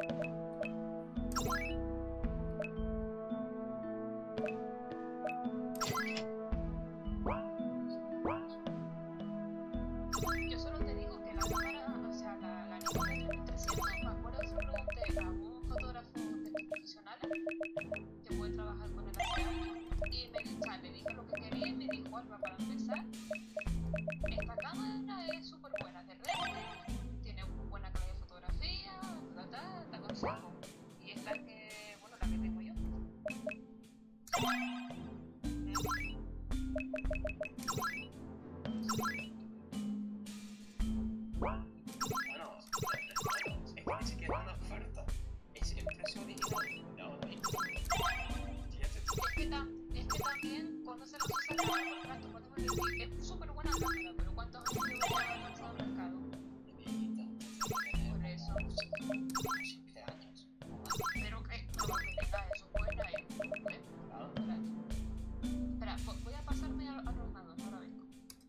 Yo solo te digo que la cámara, o sea, la Nikon D3300, me acuerdo que se lo pregunté a un fotógrafo de estos profesionales que puede trabajar con él hace años y le dije lo que quería y me dijo, Alba, para empezar, esta cámara es súper buena de reflex, tiene buena calidad de fotografía, te aconsejo. Y es la que, bueno, la que tengo yo. Bueno, es que ni siquiera es una oferta. Es el precio original. No, Es que también cuando se nos usa el contrato, podemos decir, es súper buena cámara, pero ¿cuántos años lleva avanzado el mercado? Por eso. 7 años. Pero que tenga eso buena es un problema. Espera, voy a pasarme al ordenador, ahora vengo.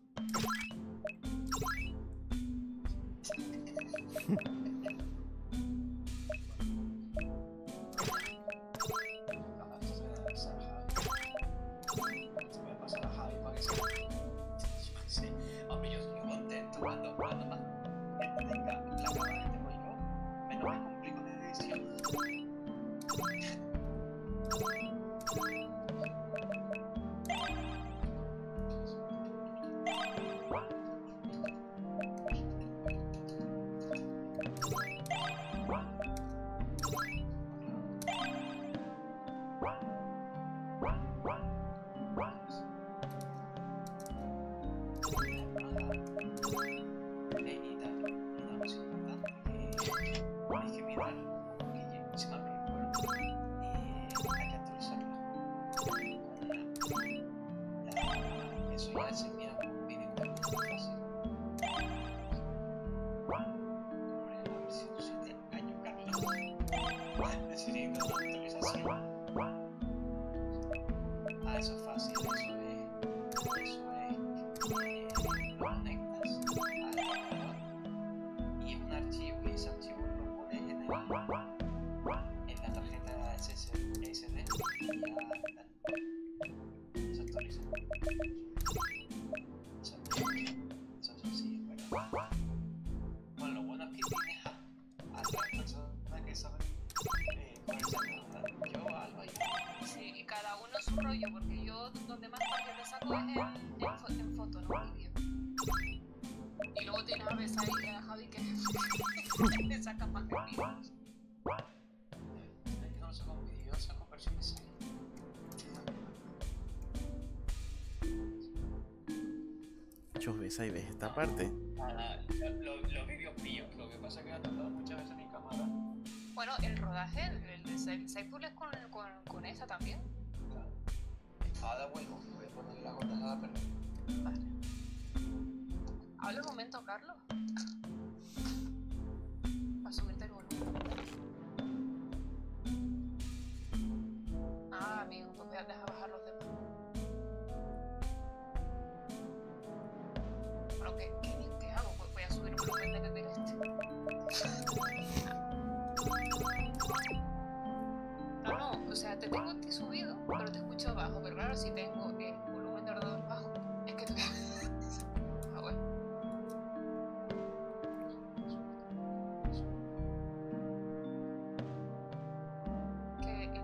Se me pasa a Javi para que se... Hombre, yo estoy contento cuando más tenga la cámara que tengo yo, menos me complico de edición. eso ya se mira como un vídeo muy fácil. Hombre, la versión 7 años, Carlos. Necesito una actualización. Ah, eso es fácil, eso es, lo conectas al ordenador y es un archivo y ese archivo lo pones en la tarjeta SD y ya se actualiza. Eso es sencillo, pero bueno, lo bueno es que tienes a las personas que saben ponerse a trabajar. Yo, Alba y Sí, y cada uno su rollo, porque yo donde más partido le saco es en foto, no en vídeo. Y luego tienes a Besai y a Javi que le sacan más que vídeos. es que no lo saco en vídeo, yo lo saco en versión 6. Muchos ves ahí, ves esta parte. Los vídeos míos, lo que pasa es que ha tratado muchas veces mi cámara. Bueno, el rodaje, el de Saipul es con esa también. Claro. Ahora vuelvo, voy a poner las gotas a perder. Vale. Habla un momento, Carlos. Para subirte el volumen. Ah, amigo, pues voy a dejar bajar los demás. Bueno, ¿qué hago? Pues voy a subir el volumen de beber este. No, o sea, te tengo a ti subido, pero te escucho bajo. Pero claro, si tengo el volumen de ordenador bajo, es que te... Ah, bueno. ¿Qué?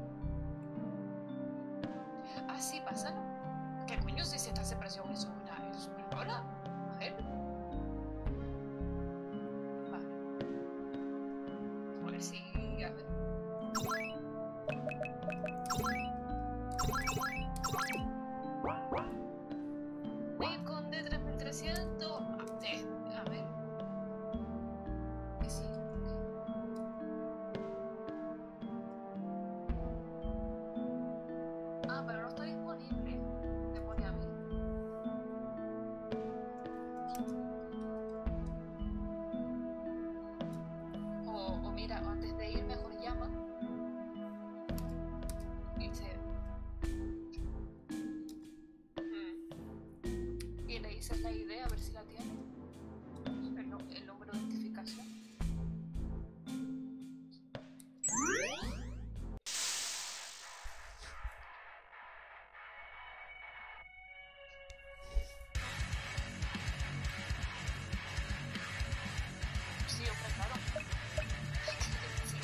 Ah, sí, pásalo. ¿Qué coño si se te hace presión eso? Es una rola. A ver. Vale. A ver si... A ver. Nikon D3300. A ver. Que sí. Ah, pero no está disponible. Me pone a mí. O mira, antes de ir mejor llama. Y le dices la idea a ver si la tiene. El número de identificación. Sí, hombre, claro. Sí,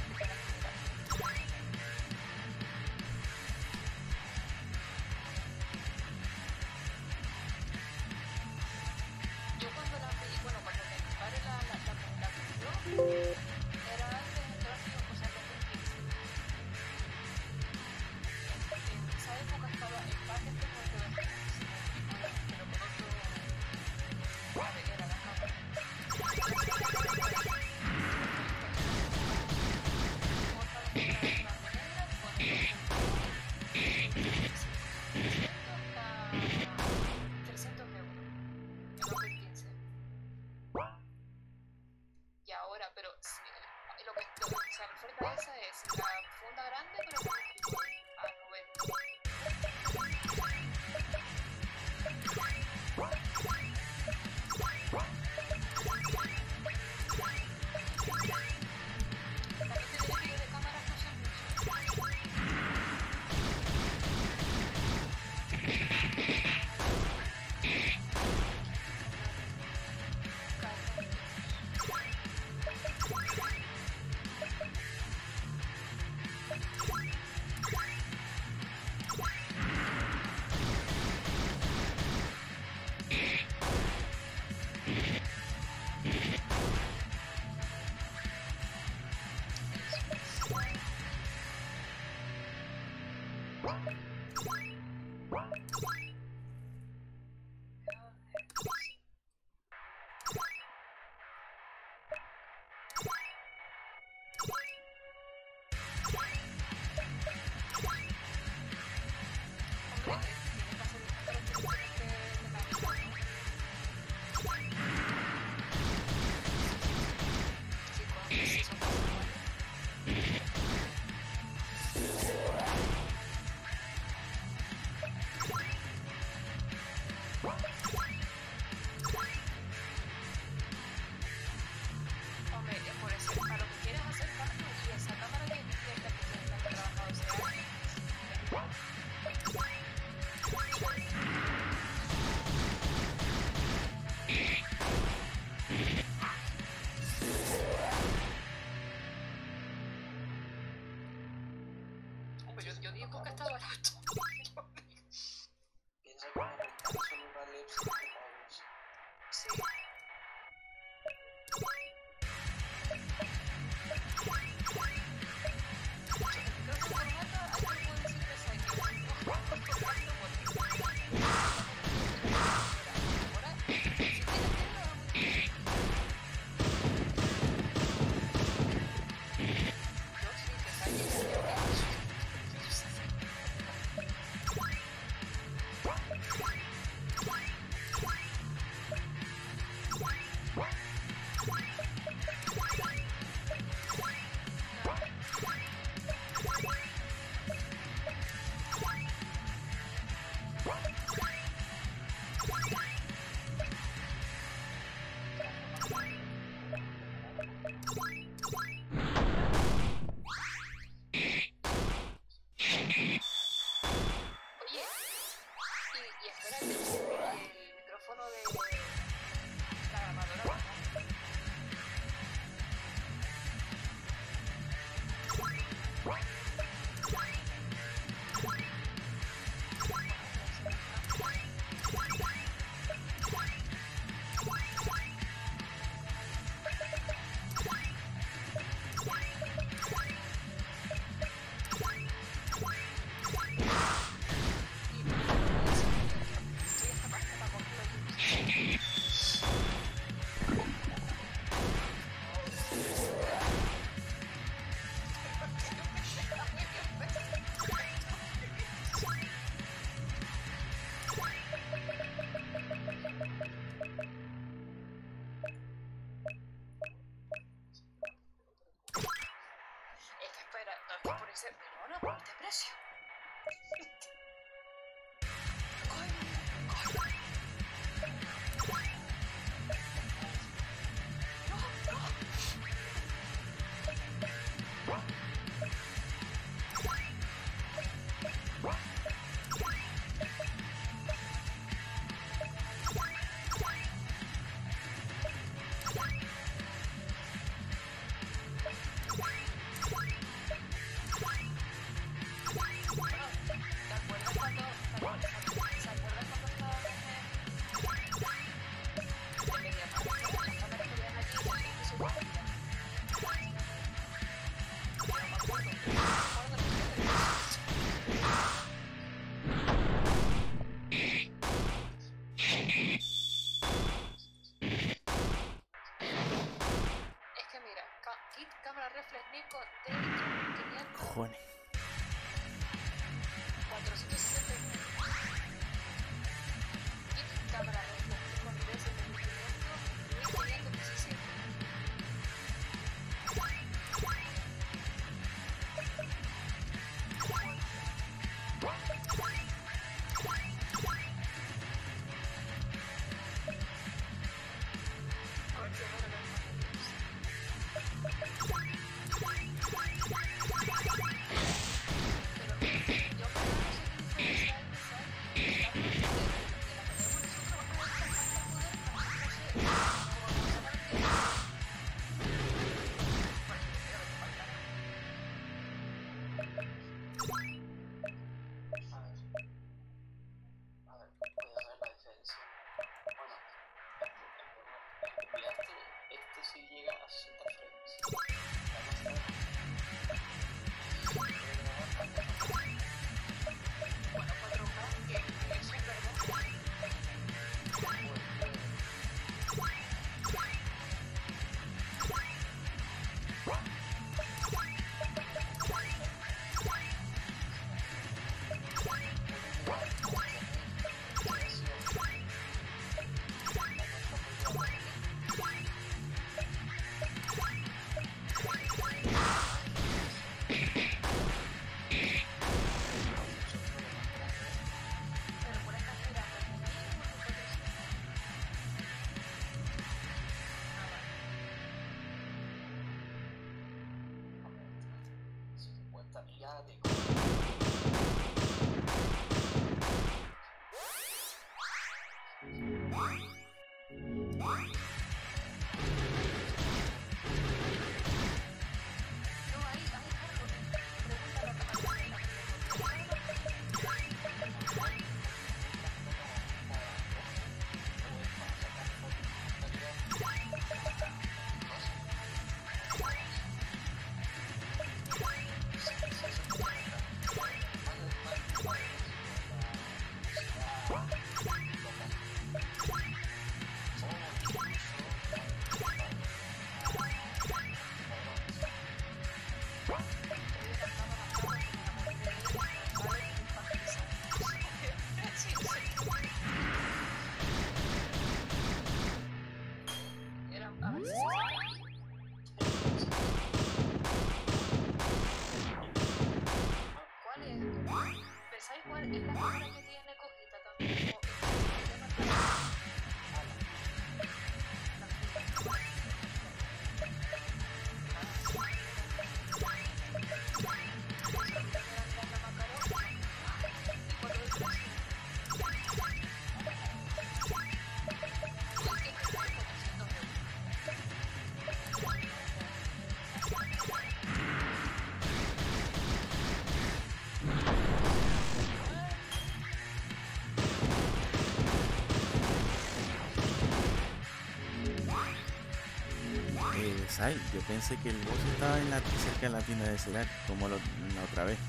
yo cuando la pedí, bueno, cuando me preparé la pidió, era antes del próximo, o sea, 2015. En esa época estaba en paquete porque pero por otro, era la cámara. Otra vez la moneda, bueno, 300 euros. En 2015. Y ahora, pero lo que o sea, la oferta esa es la funda grande, pero a 90. La gente de vídeo de cámaras no son mucho. micrófono de la grabadora, ¿verdad? Es que espera, no es que por ese, pero no por este precio. Kit cámara reflex Nikon D500 Cojones. 469. Kit cámara reflex Nikon D7500 1517. Si llega a 60 frames. Bueno, 4K, que eso es verdad. Ya te ¿Sabes? Yo pensé que el boss estaba cerca de la tienda de Serac, como la otra vez.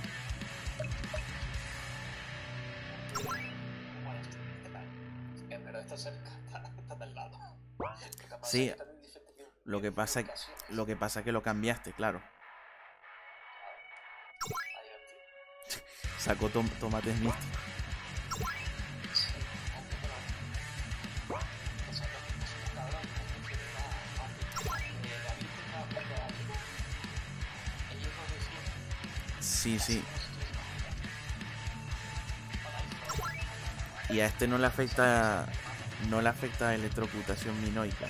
Pero está cerca, está al lado. Sí, lo que pasa es que lo cambiaste, claro. Sacó tomates místicos. Sí, sí. Y a este no le afecta electrocutación minoica.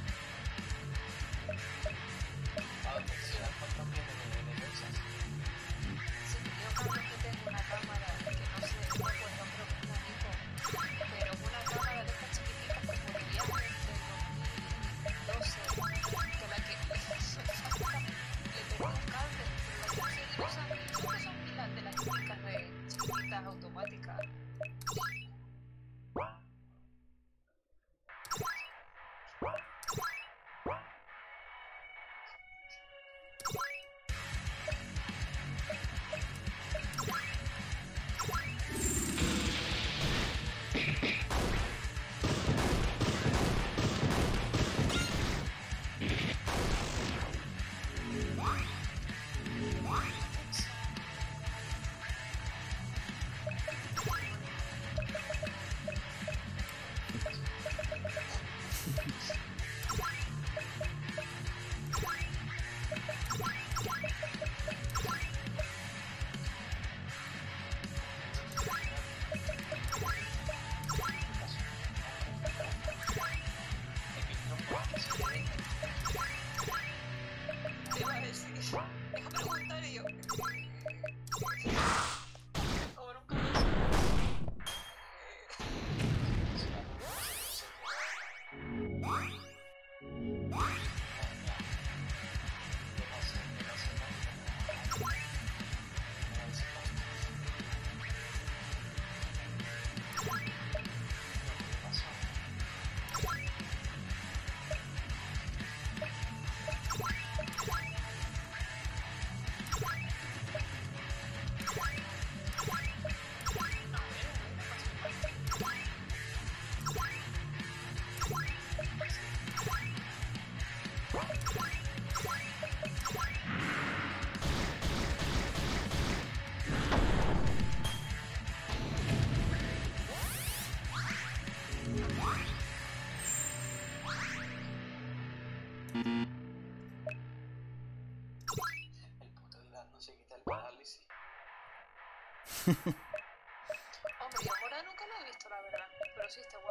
Hombre, yo Mora nunca lo he visto, la verdad, pero sí está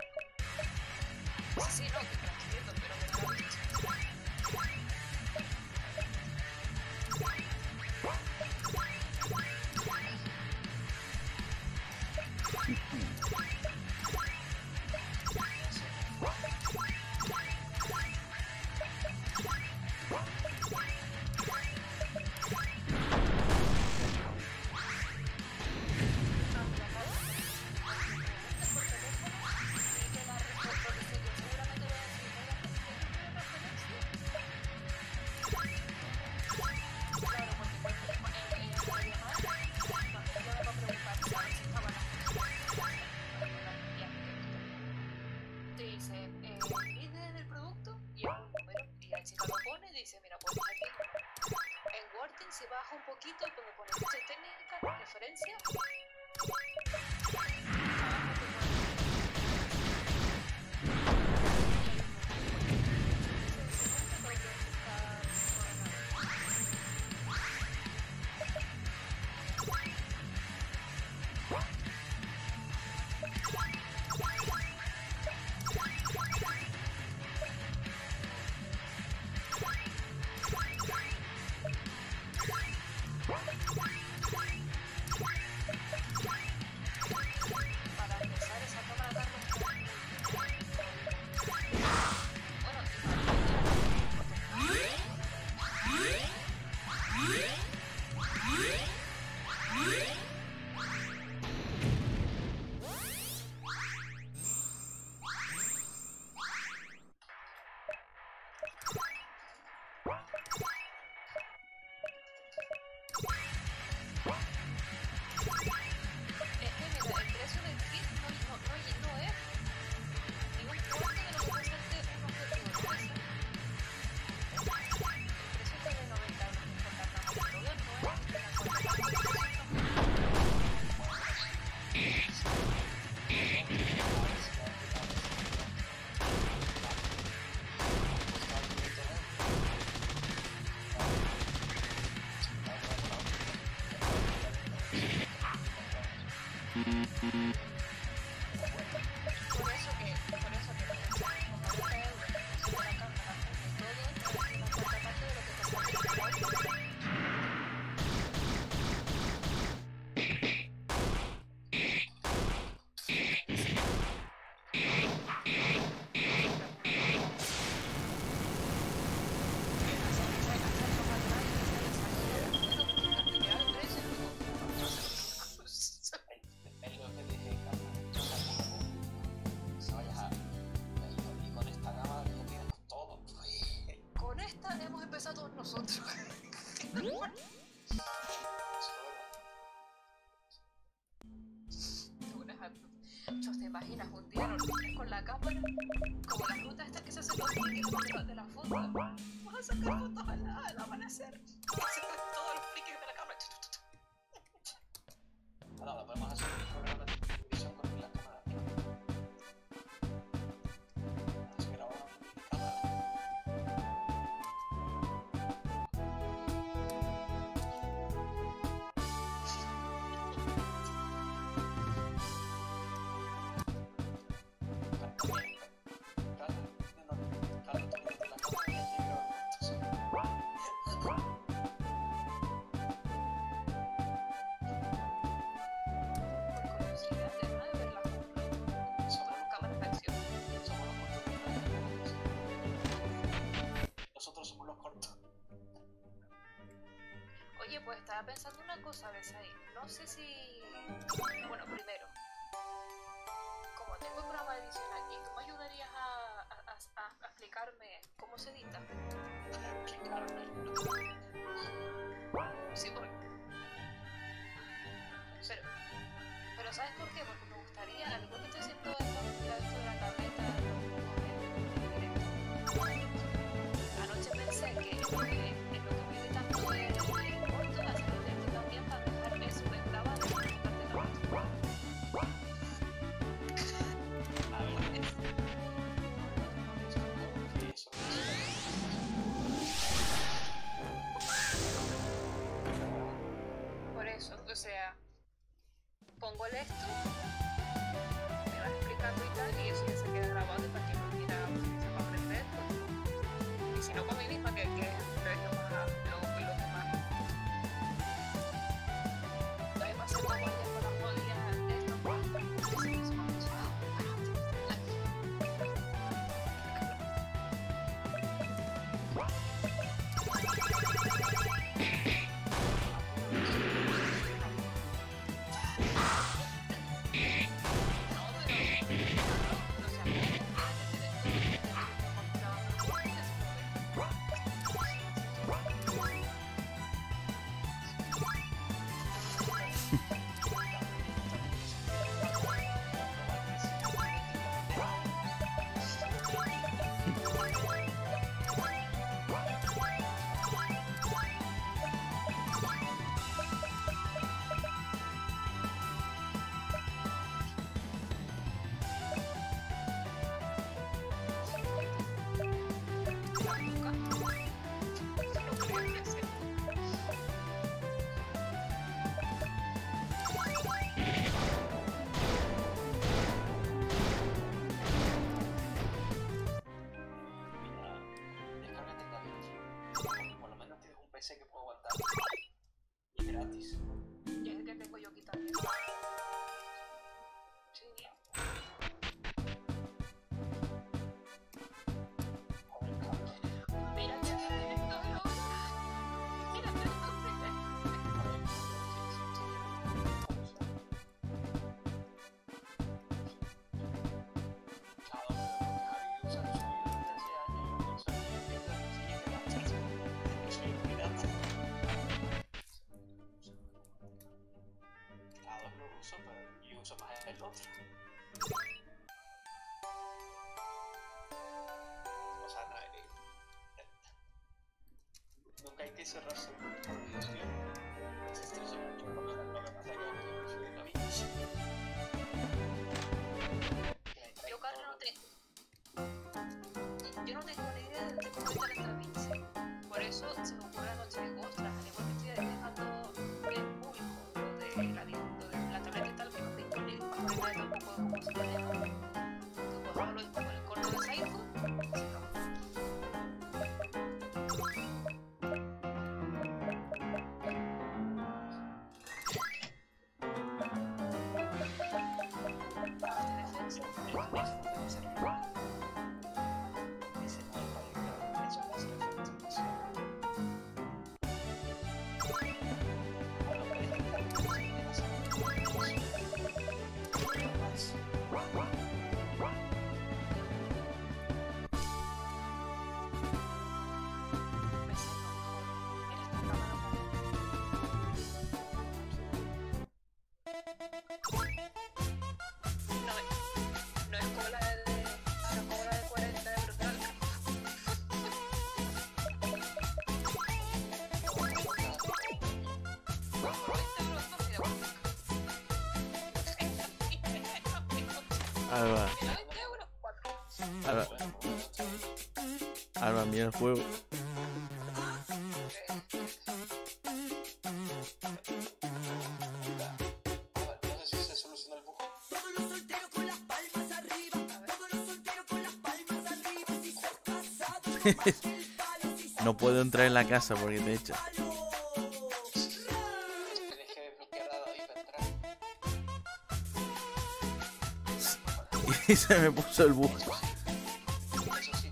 guapo. Sí, no, que lo estoy viendo, pero que no lo he visto. Si baja un poquito, donde pone ficha técnica, referencia. la cámara, como las rutas estas que se hacen los frikis de la funda. Vamos a sacar fotos al amanecer. Y se ven todos los frikis de la cámara. Nada, podemos hacer un programa de televisión con la cámara. Así que grabamos con mi cámara. Nosotros somos los cortos. Oye, pues estaba pensando una cosa, ¿ves ahí? No sé si... Bueno, primero, como tengo el programa de edición aquí, ¿tú me ayudarías a explicarme cómo se edita? Sí, porque... Pero ¿sabes por qué? Porque me gustaría, al igual que estoy haciendo esto de la tableta, anoche pensé que en lo que voy editando de corto, hacer el directo también para dejar eso grabado en la parte de abajo. A ver, eso. Por eso, o sea, pongo el esto, me vas explicando y tal, y eso ya se queda grabado y para quien lo quiera utilizar para aprender, pues. Y si no, con mí misma, que es lo más, lo que más. Entonces, pasé como ya con las jodidas de esto, pues, sí, eso me ha gustado. PC que puedo aguantar. Y gratis. Y es el que tengo yo aquí también. Sí. Joder, cabrón. Mira que esto es lo... Mira que esto Claro, pero Javi usa el suyo desde hace años. Eso es muy gratis. Eso es pirata. Claro, lo uso, pero yo uso más el otro. O sea, nunca hay que cerrarse por ilusión. Eso es mucho problema. Lo que pasa es que yo prefiero la bici. Yo, Carlos, yo no tengo ni idea de cómo está el Stravinsky. Por eso se me ocurre anoche, digo, ostras, al igual que estoy dejando en público lo de la tableta y tal, que no tengo ni idea tampoco de cómo se maneja. Entonces, pues hablo con el corto de Saiko. No es como la de Alba, Mira, 20 euros, 4. Alba, Alba, mira el juego. No sé si se soluciona el bug. No puedo entrar en la casa porque te echan. Tenés que desbloquear a David para entrar. Y se me puso el bug. Eso sí.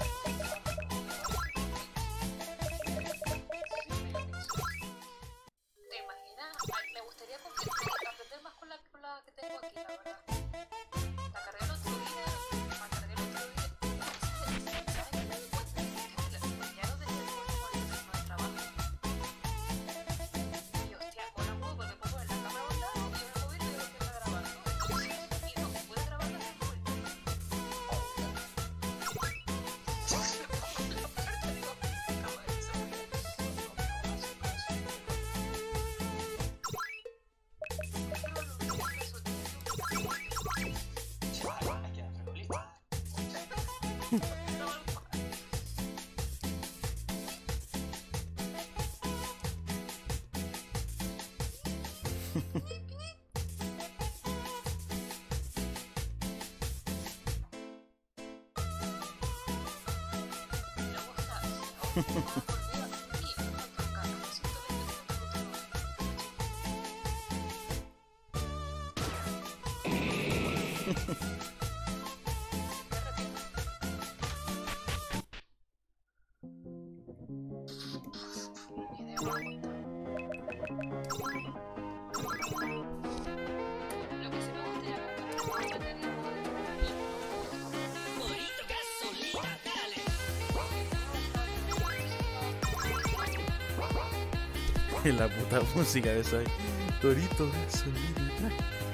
¿Te imaginas? Ay, me gustaría aprender más con la que tengo aquí, la verdad. La cargué el otro día, la cargué el otro día. ¿Sabes qué me di cuenta? Que ya no tenía el último día de trabajo. Y hostia, ahora puedo porque pongo en la cámara a un lado y en el móvil veo que está grabando. Y no se puede grabar desde el móvil. La puerta, digo, acaba de salir. Chaval, hay que dar freculista. Lo que sí me gustaría comprar es batería En la puta música de eso ahí. Torito, gasolina.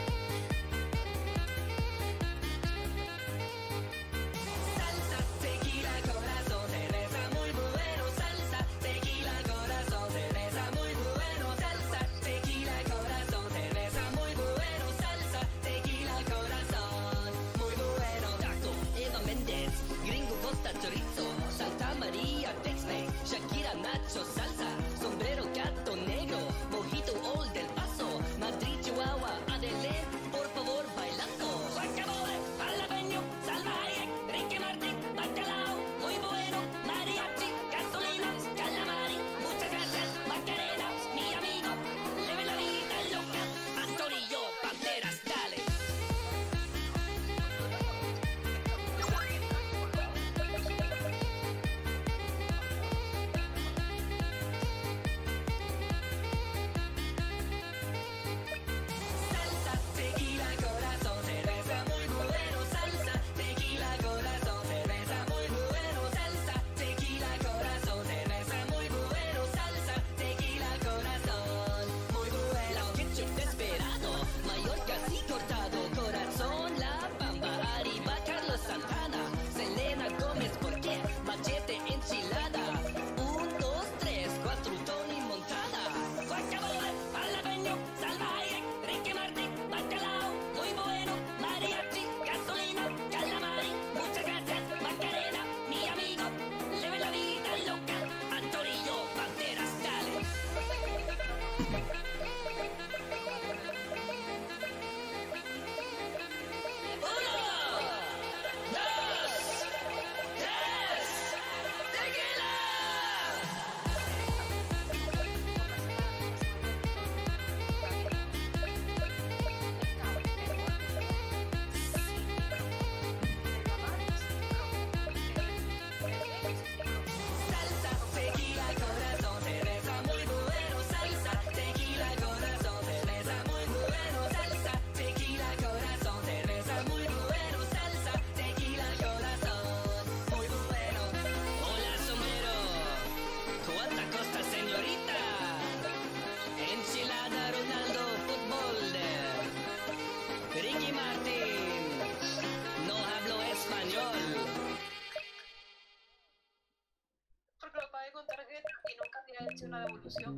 hecho una devolución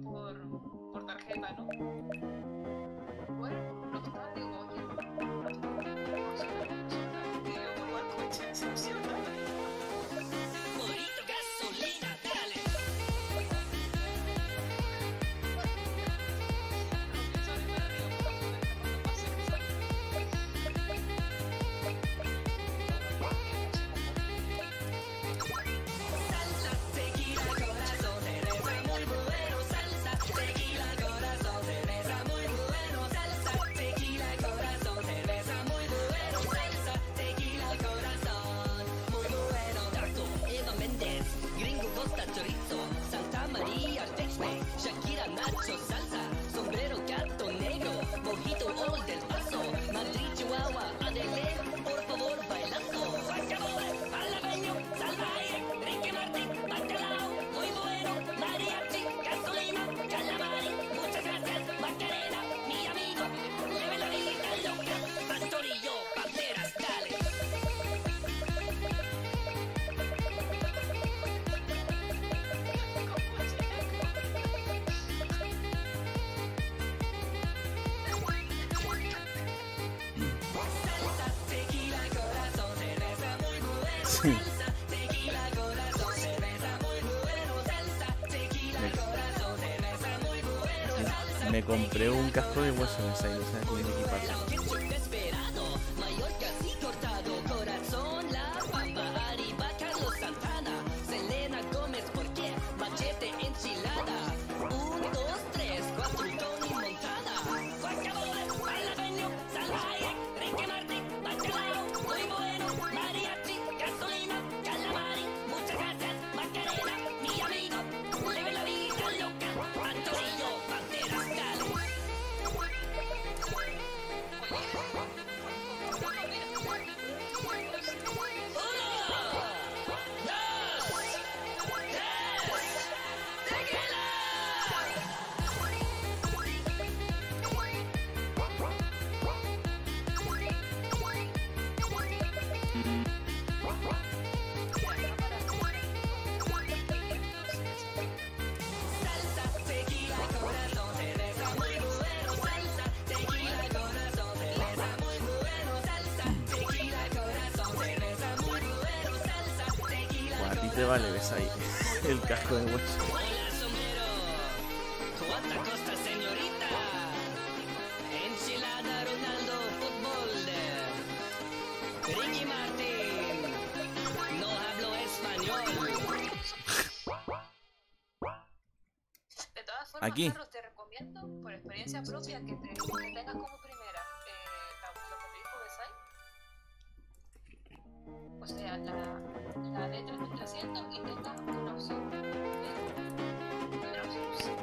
por tarjeta, ¿no? Bueno, no está, digo, oye, no está, Sí. Me compré un casco de hueso en esa ilusión de mi equipaje. Te vale, ves ahí el casco de hueso. Ricky Martin, no hablo español. De todas formas, Aquí. Carlos, te recomiendo, por experiencia propia, que tengas como primera lo que te dijo Besai. O sea, la D3300 y tengas una opción. Una opción.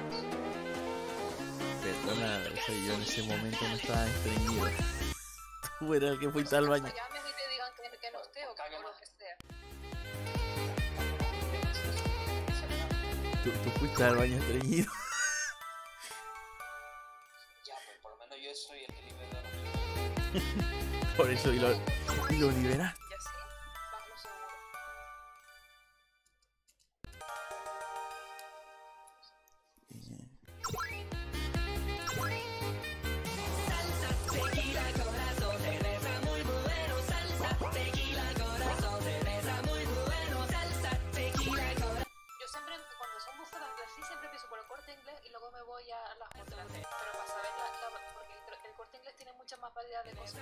Perdona, o sea, yo en ese momento no estaba estreñido. Tú eras el que fuiste al baño. Llames y te digan que no esté o que no lo que sea. Tú fuiste al baño estreñido. Ya, pues por lo menos yo soy el que libera. Por eso, y lo liberaste. Y así, vas lo seguro. Yo siempre, cuando son búsquedas así, siempre empiezo por el Corte Inglés y luego me voy a las otras. Pero para saber porque el Corte Inglés tiene mucha más variedad de cosas.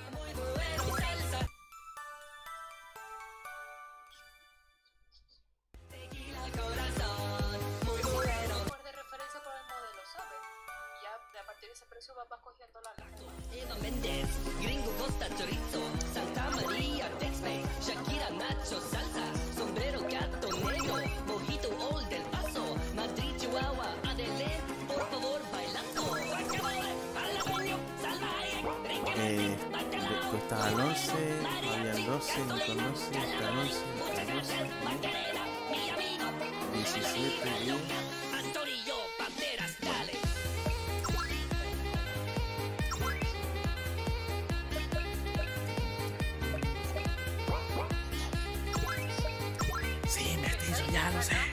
De referencia por el modelo, ¿sabes? Ya a partir de ese precio vas cogiendo la lista. Eva Méndez, Gringo Costa Chorizo, Santa María, Tex-Mex, Shakira, Nacho, Salsa, Sombrero, Gato Negro, Mojito Old del Paso, Madrid, Chihuahua, Adele, por favor, bailando. Cuesta al 11, había 12, ni con 11, hasta el 11, hasta el 12, 17, 10. Antonio Banderas, dale. Sí, mestizo, ya lo sé.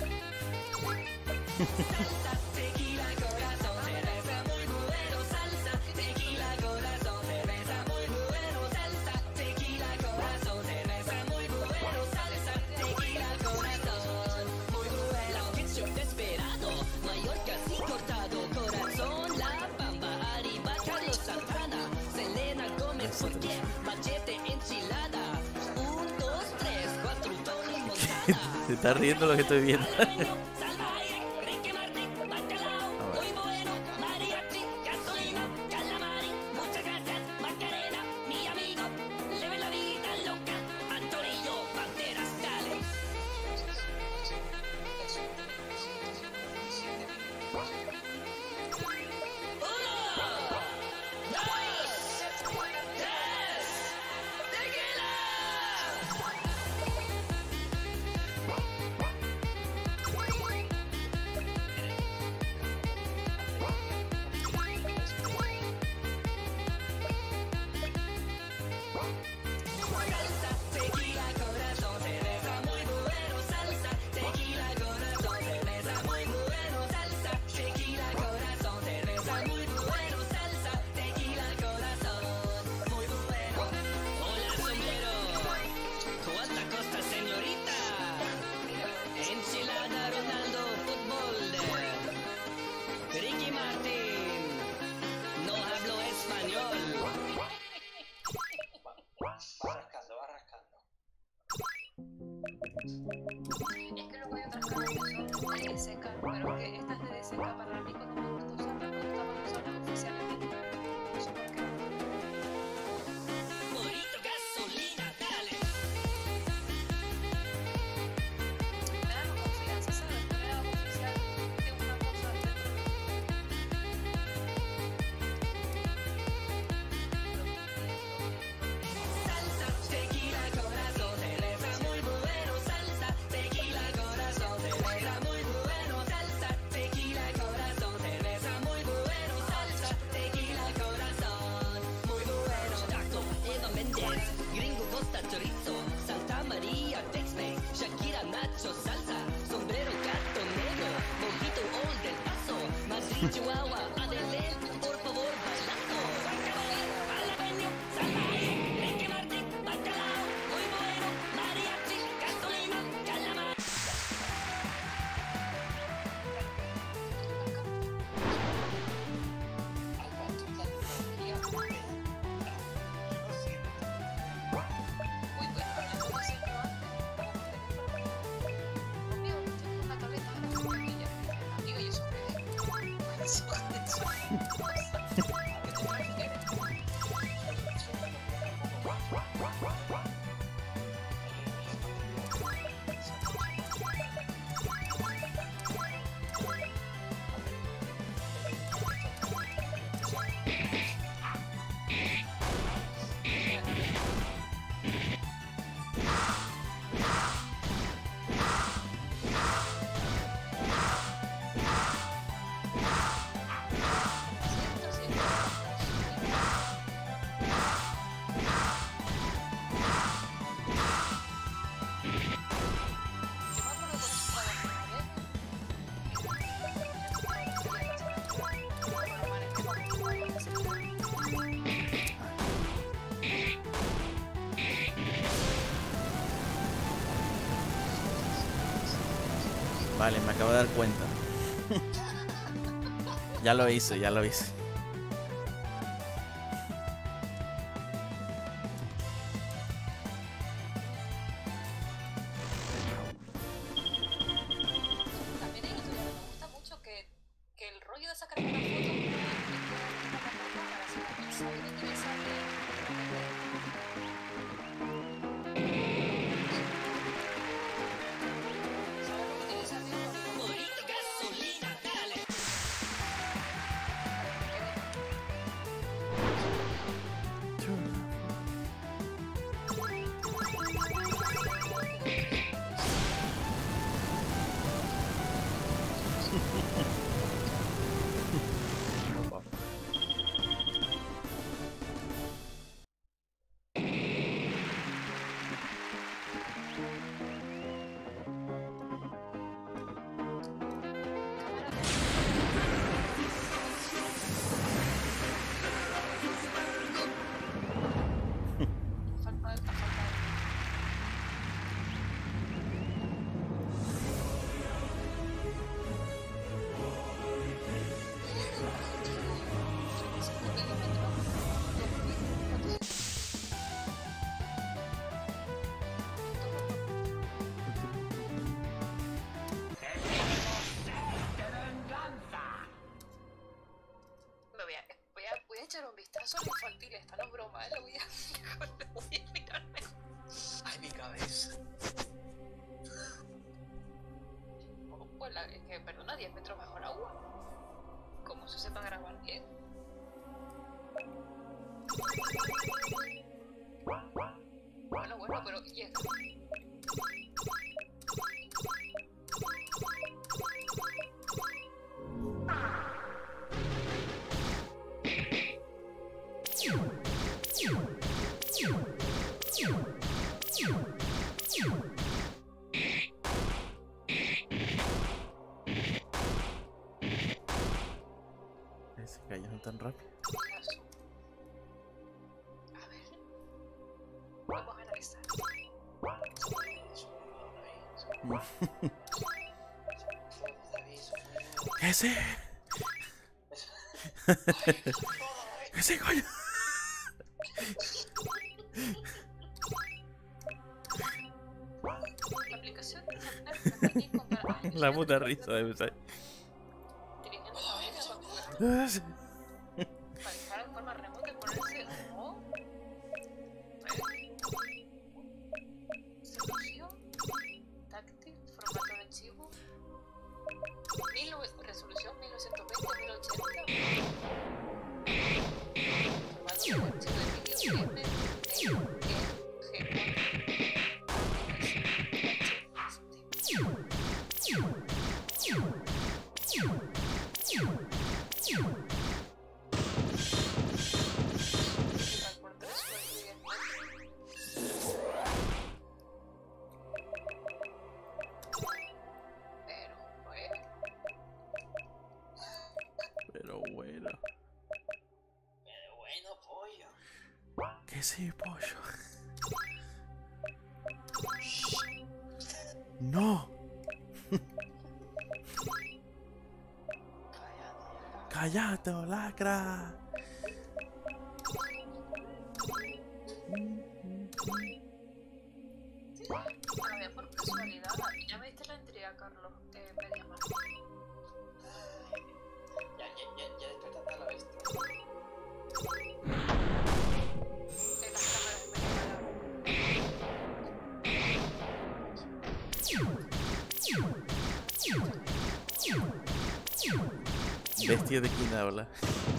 Tequila, corazón, cerveza muy bueno, salsa, tequila, corazón, cerveza muy bueno, salsa, tequila, corazón, cerveza muy bueno, salsa, tequila, corazón, muy bueno. Ketchup desesperado, Mallorca sin cortado, corazón, La Bamba, Arriba, Carlos Santana, Selena Gómez, ¿por qué? Machete, enchilada, 1, 2, 3, 4, Tony Montana. Se está riendo lo que estoy viendo. Y es que luego hay otras caras que son de DSK, pero que estas de DSK para mí no me gusta usarlas, me gusta más usarlas oficialmente. No sé por qué. Morito, gasolina, dale. Me da más confianza, ¿sabes? Tener algo oficial de una cosa dentro Salsa, tequila, corazón, cerveza muy bueno. Salsa, tequila, corazón, cerveza muy bueno. Salsa, tequila, corazón, cerveza muy bueno. Salsa, tequila, corazón, muy bueno. Taco, Eva Méndez, Gringo, Costa, Chorizo, Santa María, Tex-Mex, Shakira, Nacho, salsa, sombrero, gato negro, mojito, Old del Paso, Madrid, Chihuahua, Adelén, por favor, bailando. Jalapeño, salvaje, Ricky Martin, bacalao, muy bueno, mariachi, gasolina, calamar. Alba, tú la tecnología yo no siento. Uy, pues yo puedo hacerlo antes. Conmigo tengo una tableta de la pequeña. Amigo, y eso que eso. Vale, me acabo de dar cuenta. Ya lo hice, ya lo hice. También hay otro, me gusta mucho que el rollo de sacar una foto para hacer una pizza y de utilizarle ¿sabes lo que utilizar bien? Morito, gasolina, dale. Falta voy a echar un vistazo al infantil, esta no es broma, lo voy a mirarme. Ay, mi cabeza. Pues es que, perdona, 10 metros bajo el agua. ¿Cómo se sepa grabar bien? Bueno, pero llega. Se cayeron tan rápido. A ver. Vamos a analizar. ¡Ese! ¡Ese coño! acción de examinar y comparar. La puta risa de pensar. Dirigiendo la oreja para disparar de forma remota y ponerse o solución táctil, formato archivo, resolución 1920-1080, formato de archivo de vídeo Pero bueno. Pero bueno, pollo. ¿Qué sí, pollo? No. Cállate, lacra. A ver, por casualidad, ya me diste la intriga, Carlos, me llamas. Ya despertaste a la bestia. Que las cámaras me Bestia de quién habla.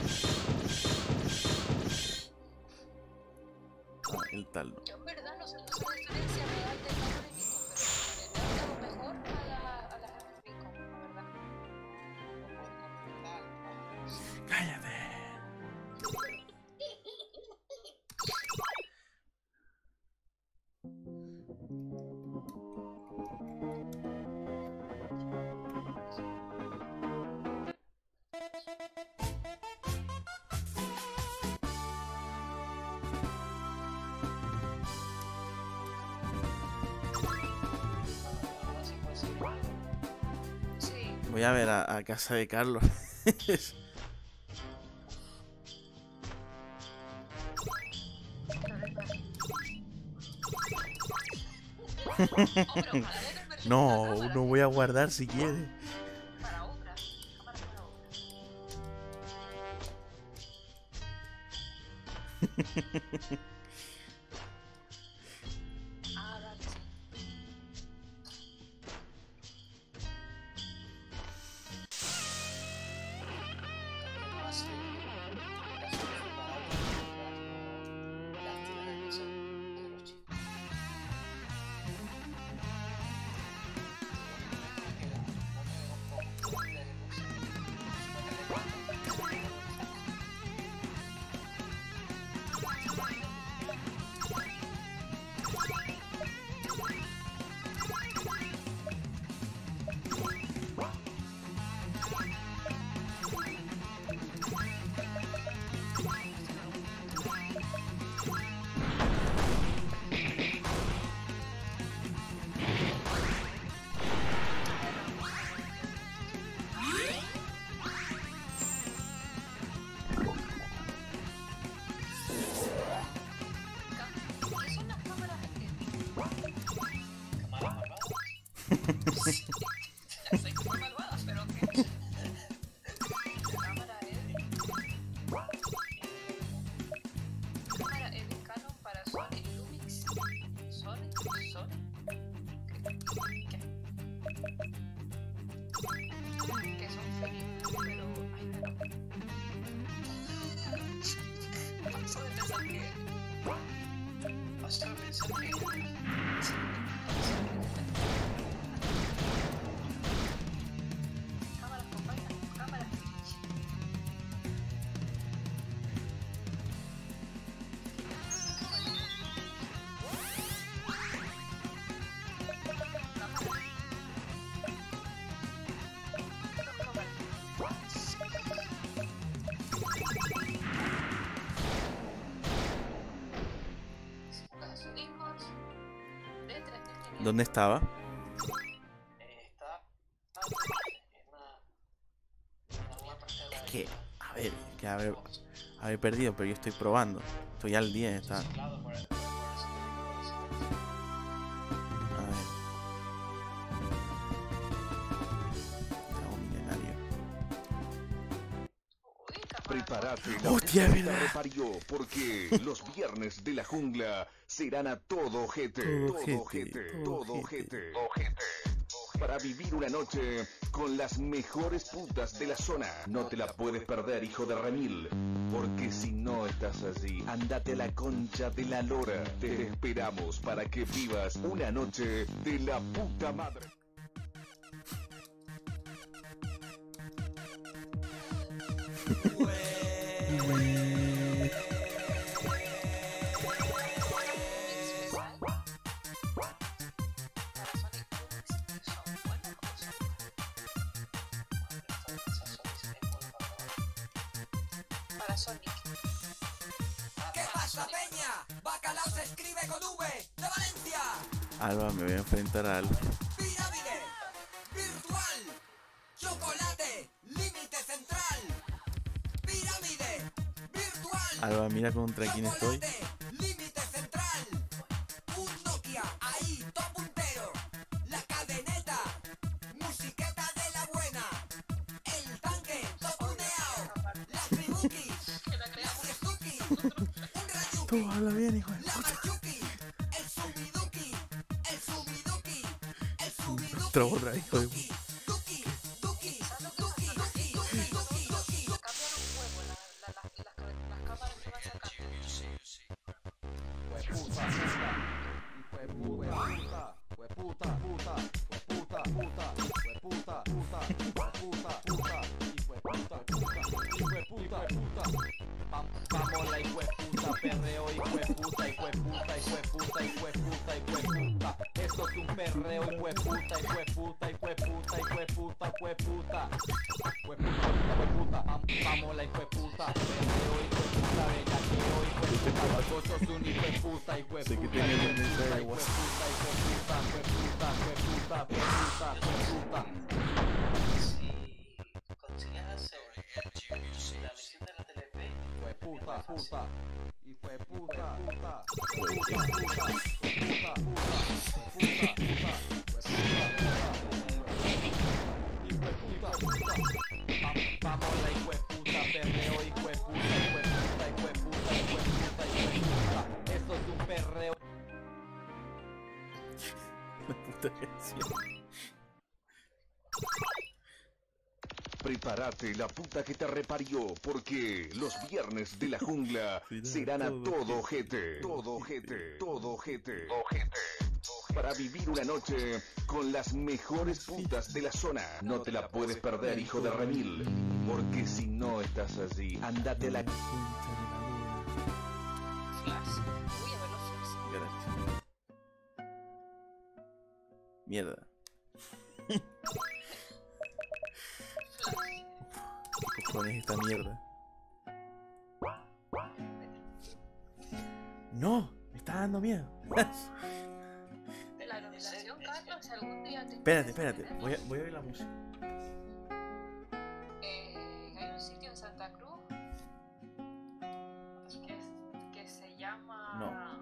Ah, el tal no. Yo en verdad no sé la diferencia real de Carlos y Nico, pero le veo mejor a la Nico, la verdad. Cállate. Sí, Voy a ver a casa de Carlos. claro, Hombre, ojalá le convertir No, una cámara no voy a guardar si quiere. para obras. Cámara para obras. Ah, vale, sí. ¿Qué son las cámaras Soy como malvada, pero que cámara Edit Canon para Sony Lumix. Sony. Que son finitos, pero paso de pensar que cámaras compactas, cámaras Twitch. ¿Dónde estaba? Es que, a ver, haber perdido, pero yo estoy probando. Estoy al 10, está. A ver. Prepárate, la Hostia, puta que te ¿verdad? reparió, porque los viernes de la jungla serán a todo ojete, Todo ojete, todo todo ojete. ojete. Para vivir una noche con las mejores putas de la zona. No te la puedes perder, hijo de remil, porque si no estás allí, andate a la concha de la lora. Te esperamos para que vivas una noche de la puta madre. Para Sonic. ¿Qué pasa, peña? Bacalao se escribe con V de Valencia. Alba, me voy a enfrentar a Alba. Pirámide virtual. Chocolate límite central. Pirámide virtual. Alba, mira contra quién estoy. Chocolate límite central. Un Nokia ahí, top puntero. La cadeneta, musiqueta de la buena. El tanque, top tuneado. Las tribukis, las yestuki. Un rayuki. Tú habla bien, hijo de La puta. Marchuki, el Subiduki, el Subiduki, el Subiduki. Otra borra, hijo de puta. Duki, Duki, Duki, Duki, Duki, Duki, Duki. Cambian un huevo las cámaras que van sacando. Vamos la hijueputa, perreo, hijueputa, hijueputa, hijueputa, hijueputa, hijueputa. Esto es un perreo, hijueputa, hijueputa, hijueputa, hijueputa, hijueputa. Hijueputa, vamos la hijueputa, perreo, hijueputa, bellaqueo, hijueputa. Vos sos un hijueputa, hijueputa, Sé que tenía un mensaje de hijueputa, WhatsApp. hijueputa, hijueputa, hijueputa, hijueputa, hijueputa. Si consigues hacer la misión de la TLP, Hijueputa, puta. Hijueputa, puta. Hijueputa, puta. Hijueputa, puta. Hijueputa, puta. Vamos la hijueputa, perreo, hijueputa, hijueputa, hijueputa, hijueputa, hijueputa. Esto es un perreo. La puta canción. Prepárate, la puta que te reparió, porque los viernes de la jungla serán a todo ojete, todo ojete, todo ojete, ojete. Para vivir una noche con las mejores putas de la zona. No te la puedes perder, hijo de remil, porque si no estás allí, andate a la... Flash. Uy, a ver los flash. Gracias. Mierda. ¿Qué cojones esta mierda? No, me está dando miedo. De la nominación, Carlos, si algún día te Espérate, interesa espérate. tener, Voy a oír la música. hay un sitio en Santa Cruz que se llama.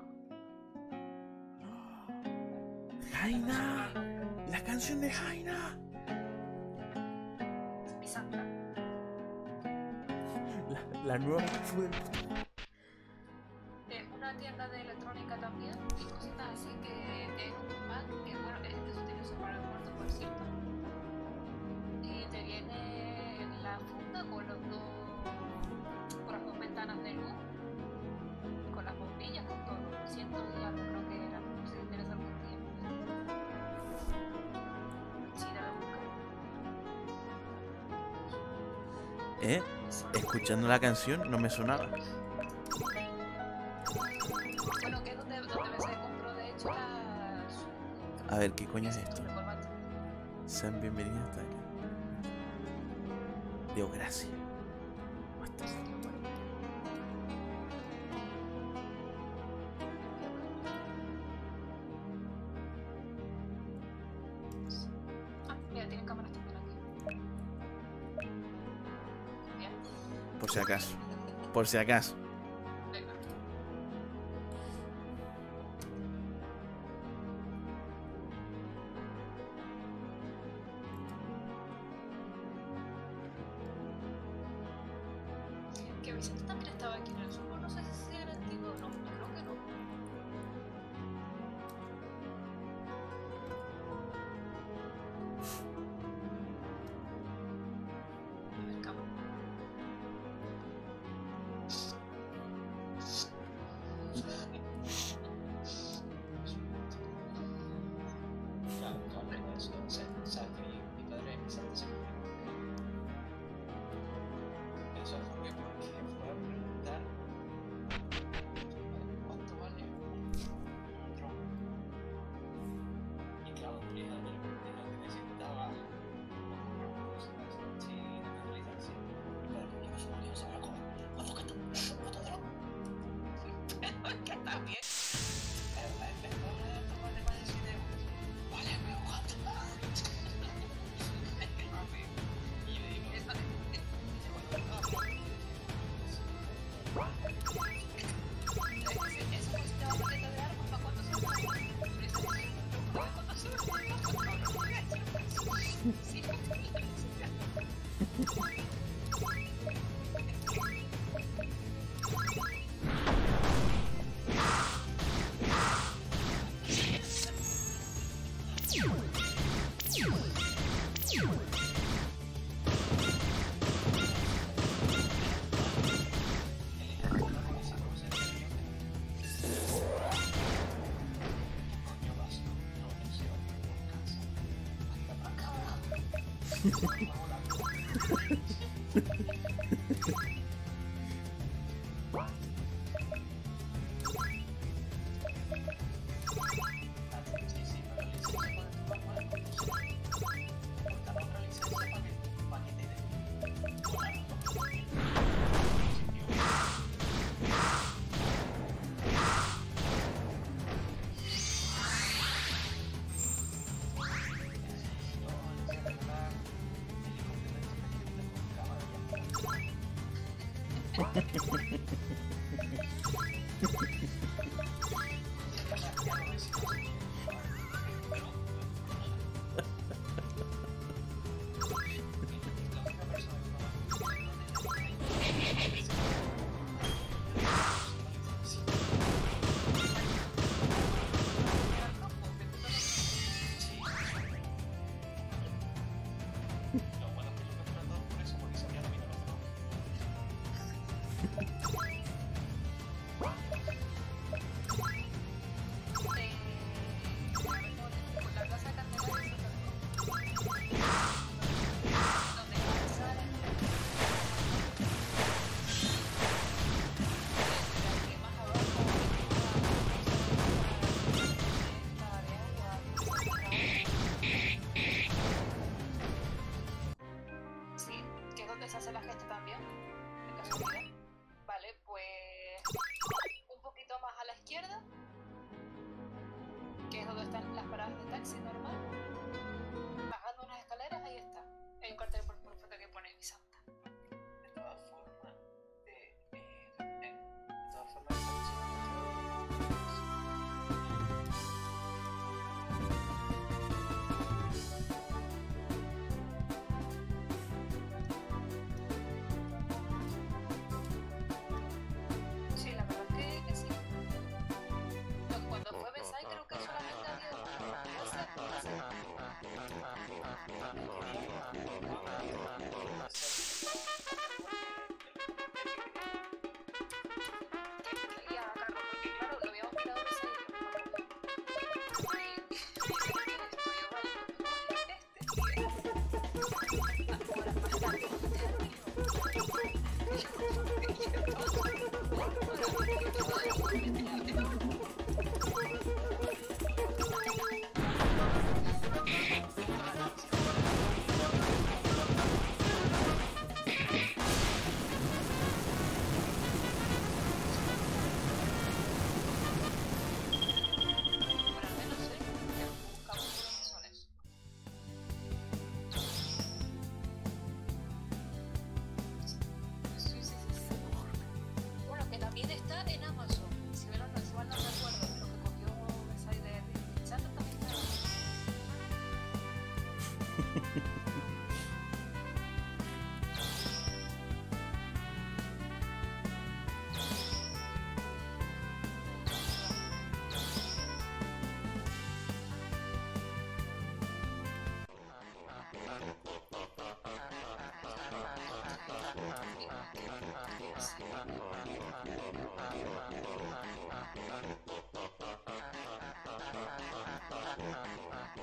Jaina. La canción de Jaina. Mi Santa. La nueva fue. Es una tienda de electrónica también y cositas así que es un pack que bueno, es que se utiliza para el aeropuerto, por cierto. Y te viene la funda con los dos, con las dos ventanas de luz, con las bombillas, con todo. 100 y algo creo que era, si te interesa algún día. Sí, dale a buscar. Escuchando la canción no me sonaba. Bueno, que es donde se compró de hecho la... A ver, ¿qué coño es esto? La corbata. Sean bienvenidos hasta acá. Dios, gracias. What the fuck? Ah, mira, tienen cámaras también aquí. Bien, Por si acaso. Por si acaso. venga. Pero Vicente también estaba aquí en el sur, no sé si era antiguo o no, creo que no. A ver, cabo. Claro, con eso, o sea, que mi padre Vicente se murió. Eso fue porque fue a preguntar cuánto vale un dron. Y claro, mi hija de lo que necesitaba sí, naturalización. Mi padre me dijo, su marido se va a comer. ¿Cuánto que tú? ¿Cuánto dron? Pero que está bien. Vale más de 100 euros. Vale, pero ¿cuánto? Y yo digo,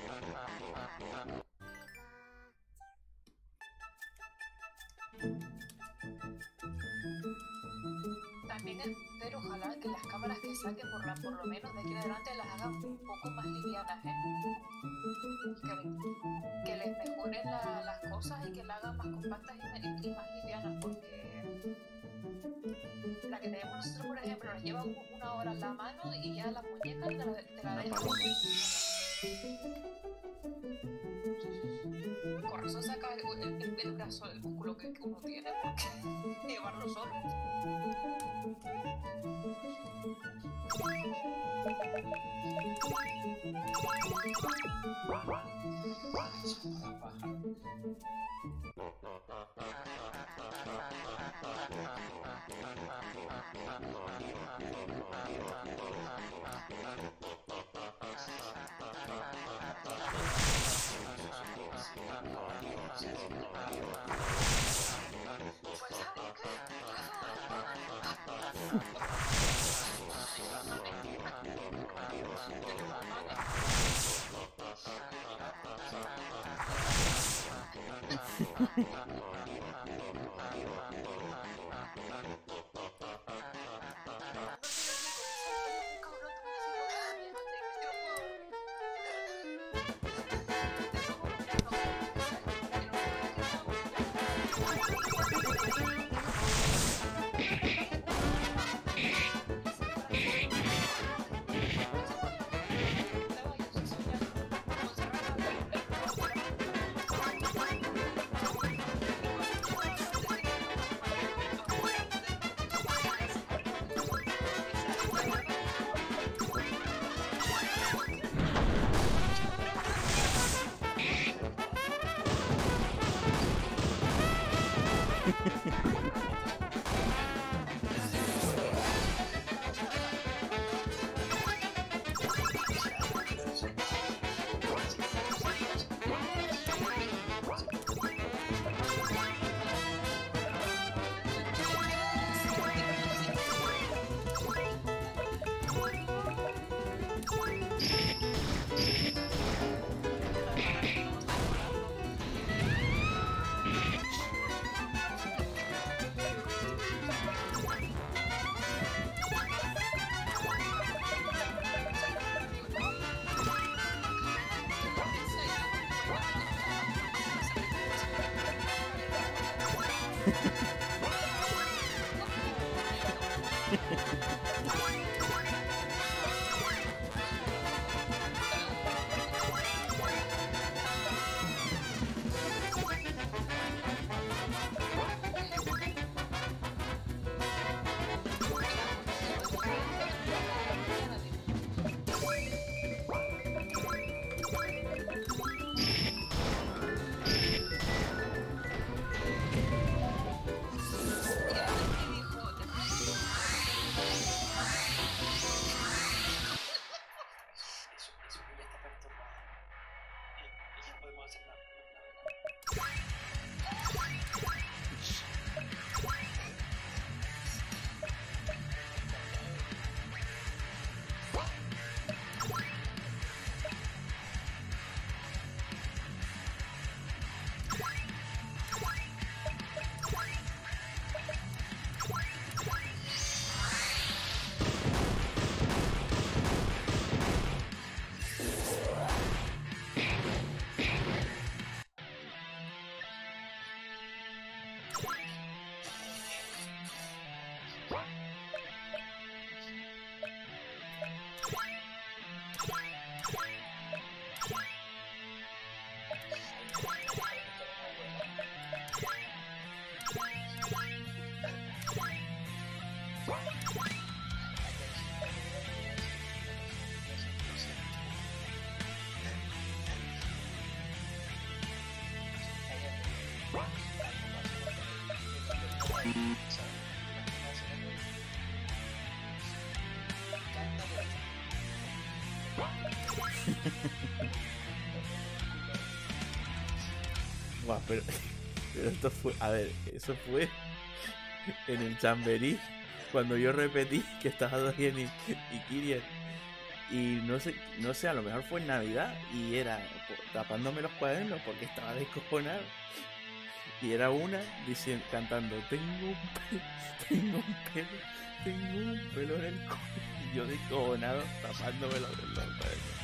También espero, ojalá, que las cámaras que saquen por lo menos de aquí en adelante las hagan un poco más livianas, ¿eh? Que les mejoren las cosas y que las hagan más compactas y más livianas, porque la que tenemos nosotros, por ejemplo, nos lleva una hora en la mano y ya la muñeca te la Una deja. paloma. Con razón saca el brazo, el músculo que uno tiene, porque llevarlo solo. Pues ¿sabes qué? Buah, pero esto fue, a ver, eso fue en el chamberí, cuando yo repetí que estaba Dorian y Kyrian, Y no sé, a lo mejor fue en Navidad y era tapándome los cuadernos porque estaba descojonado. Y era una diciendo, cantando, tengo un pelo en el culo. Y yo descojonado tapándome los cuadernos.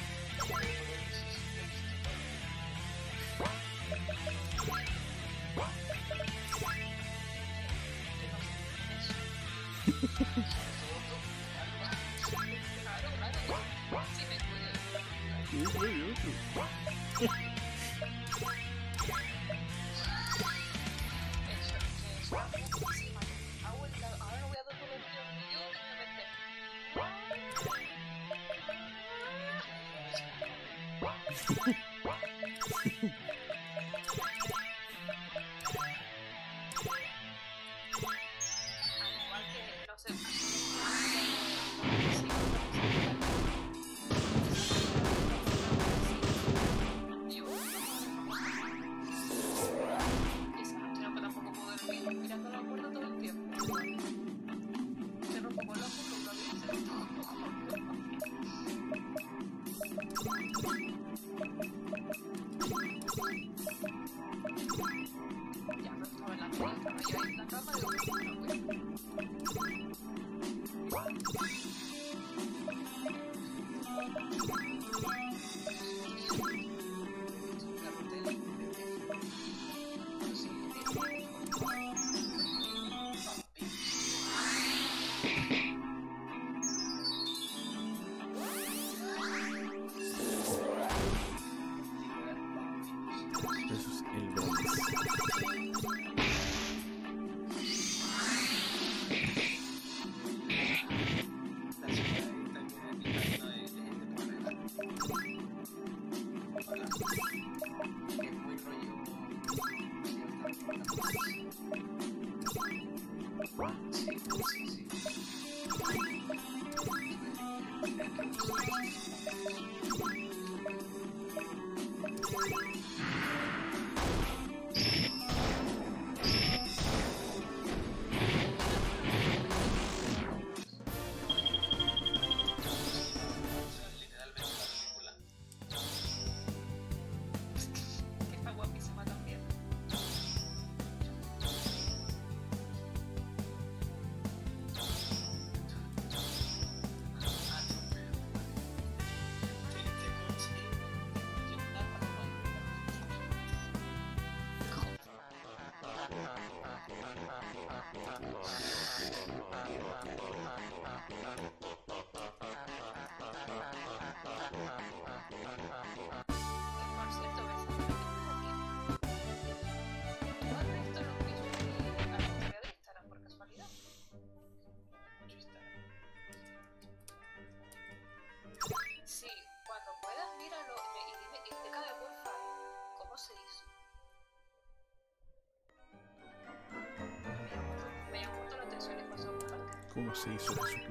¿Cómo se hizo Jesucristo?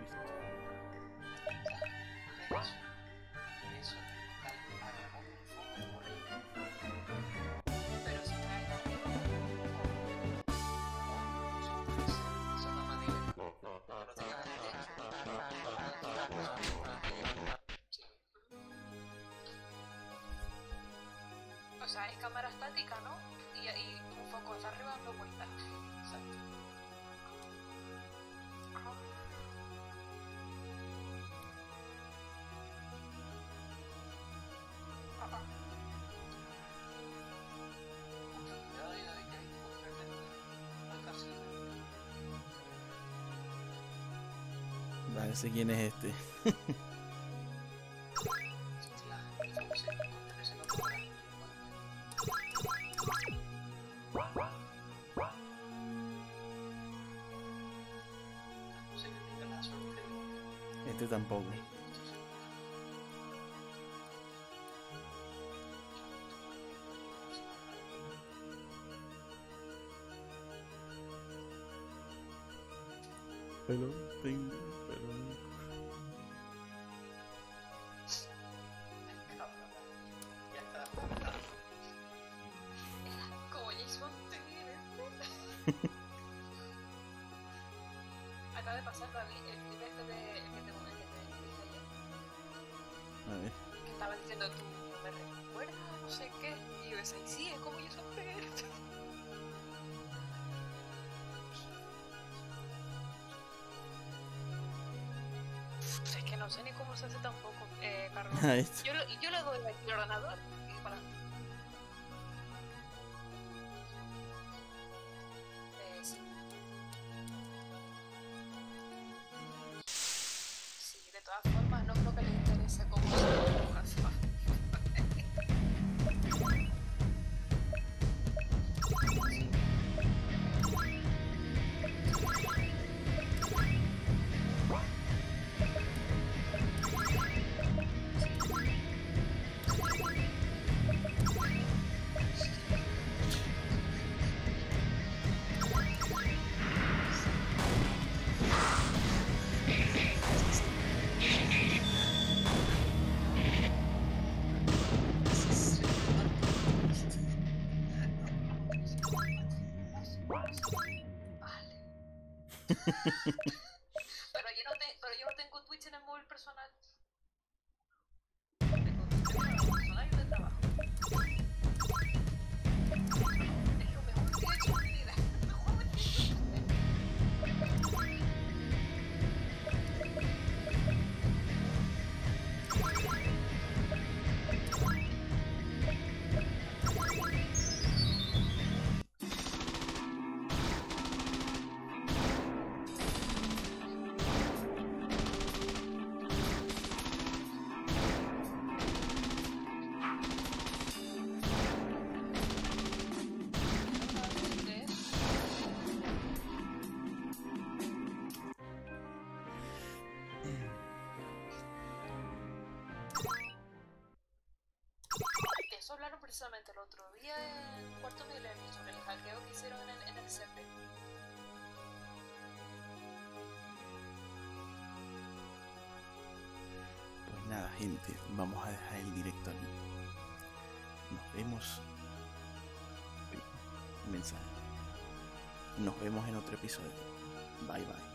O sea, es cámara estática, ¿no? Y un foco hacia arriba dando vueltas. Exacto. Parece quién es este. Este tampoco. Pero tengo, pero no. Como Jason acaba de pasar David, el clip este de el que te dije ayer. diciendo, tú me recuerdas, no sé qué. Y yo decía, sí, es como yo soy. Es que no sé ni cómo se hace tampoco, Carlos. Ahí está. Yo le doy aquí el ordenador y para. Sí. Sí, de todas formas, no creo que le interese cómo se dibuja. Pero yo no tengo Twitch en el móvil personal. Tengo Twitch en el móvil personal y de trabajo. Es lo mejor que he hecho en mi vida. Lo mejor que he hecho en mi vida. Eso hablaron precisamente el otro día en Cuarto Milenio sobre el hackeo que hicieron en el CP. Pues nada, gente, vamos a dejar el directo aquí. Nos vemos. Uy, un mensaje. Nos vemos en otro episodio. Bye bye.